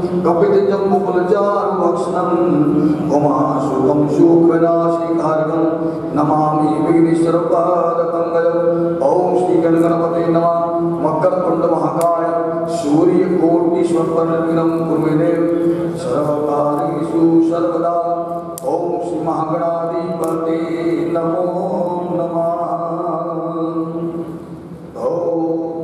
कपितजम्बुफलचारुभक्षणम् उमासुतं शोकविनाशिकारकं नमामि विघ्नेश्वरपादपङ्कजम्। ओम श्री गणगणपते नमः। मकरकुंड महाकाय सूर्यकोटिस्वरनिर्विघ्नं कुरु मे देव सर्वकार्येषु सर्वदा। ओम श्री महागणाधिपते नमो नमः। ओम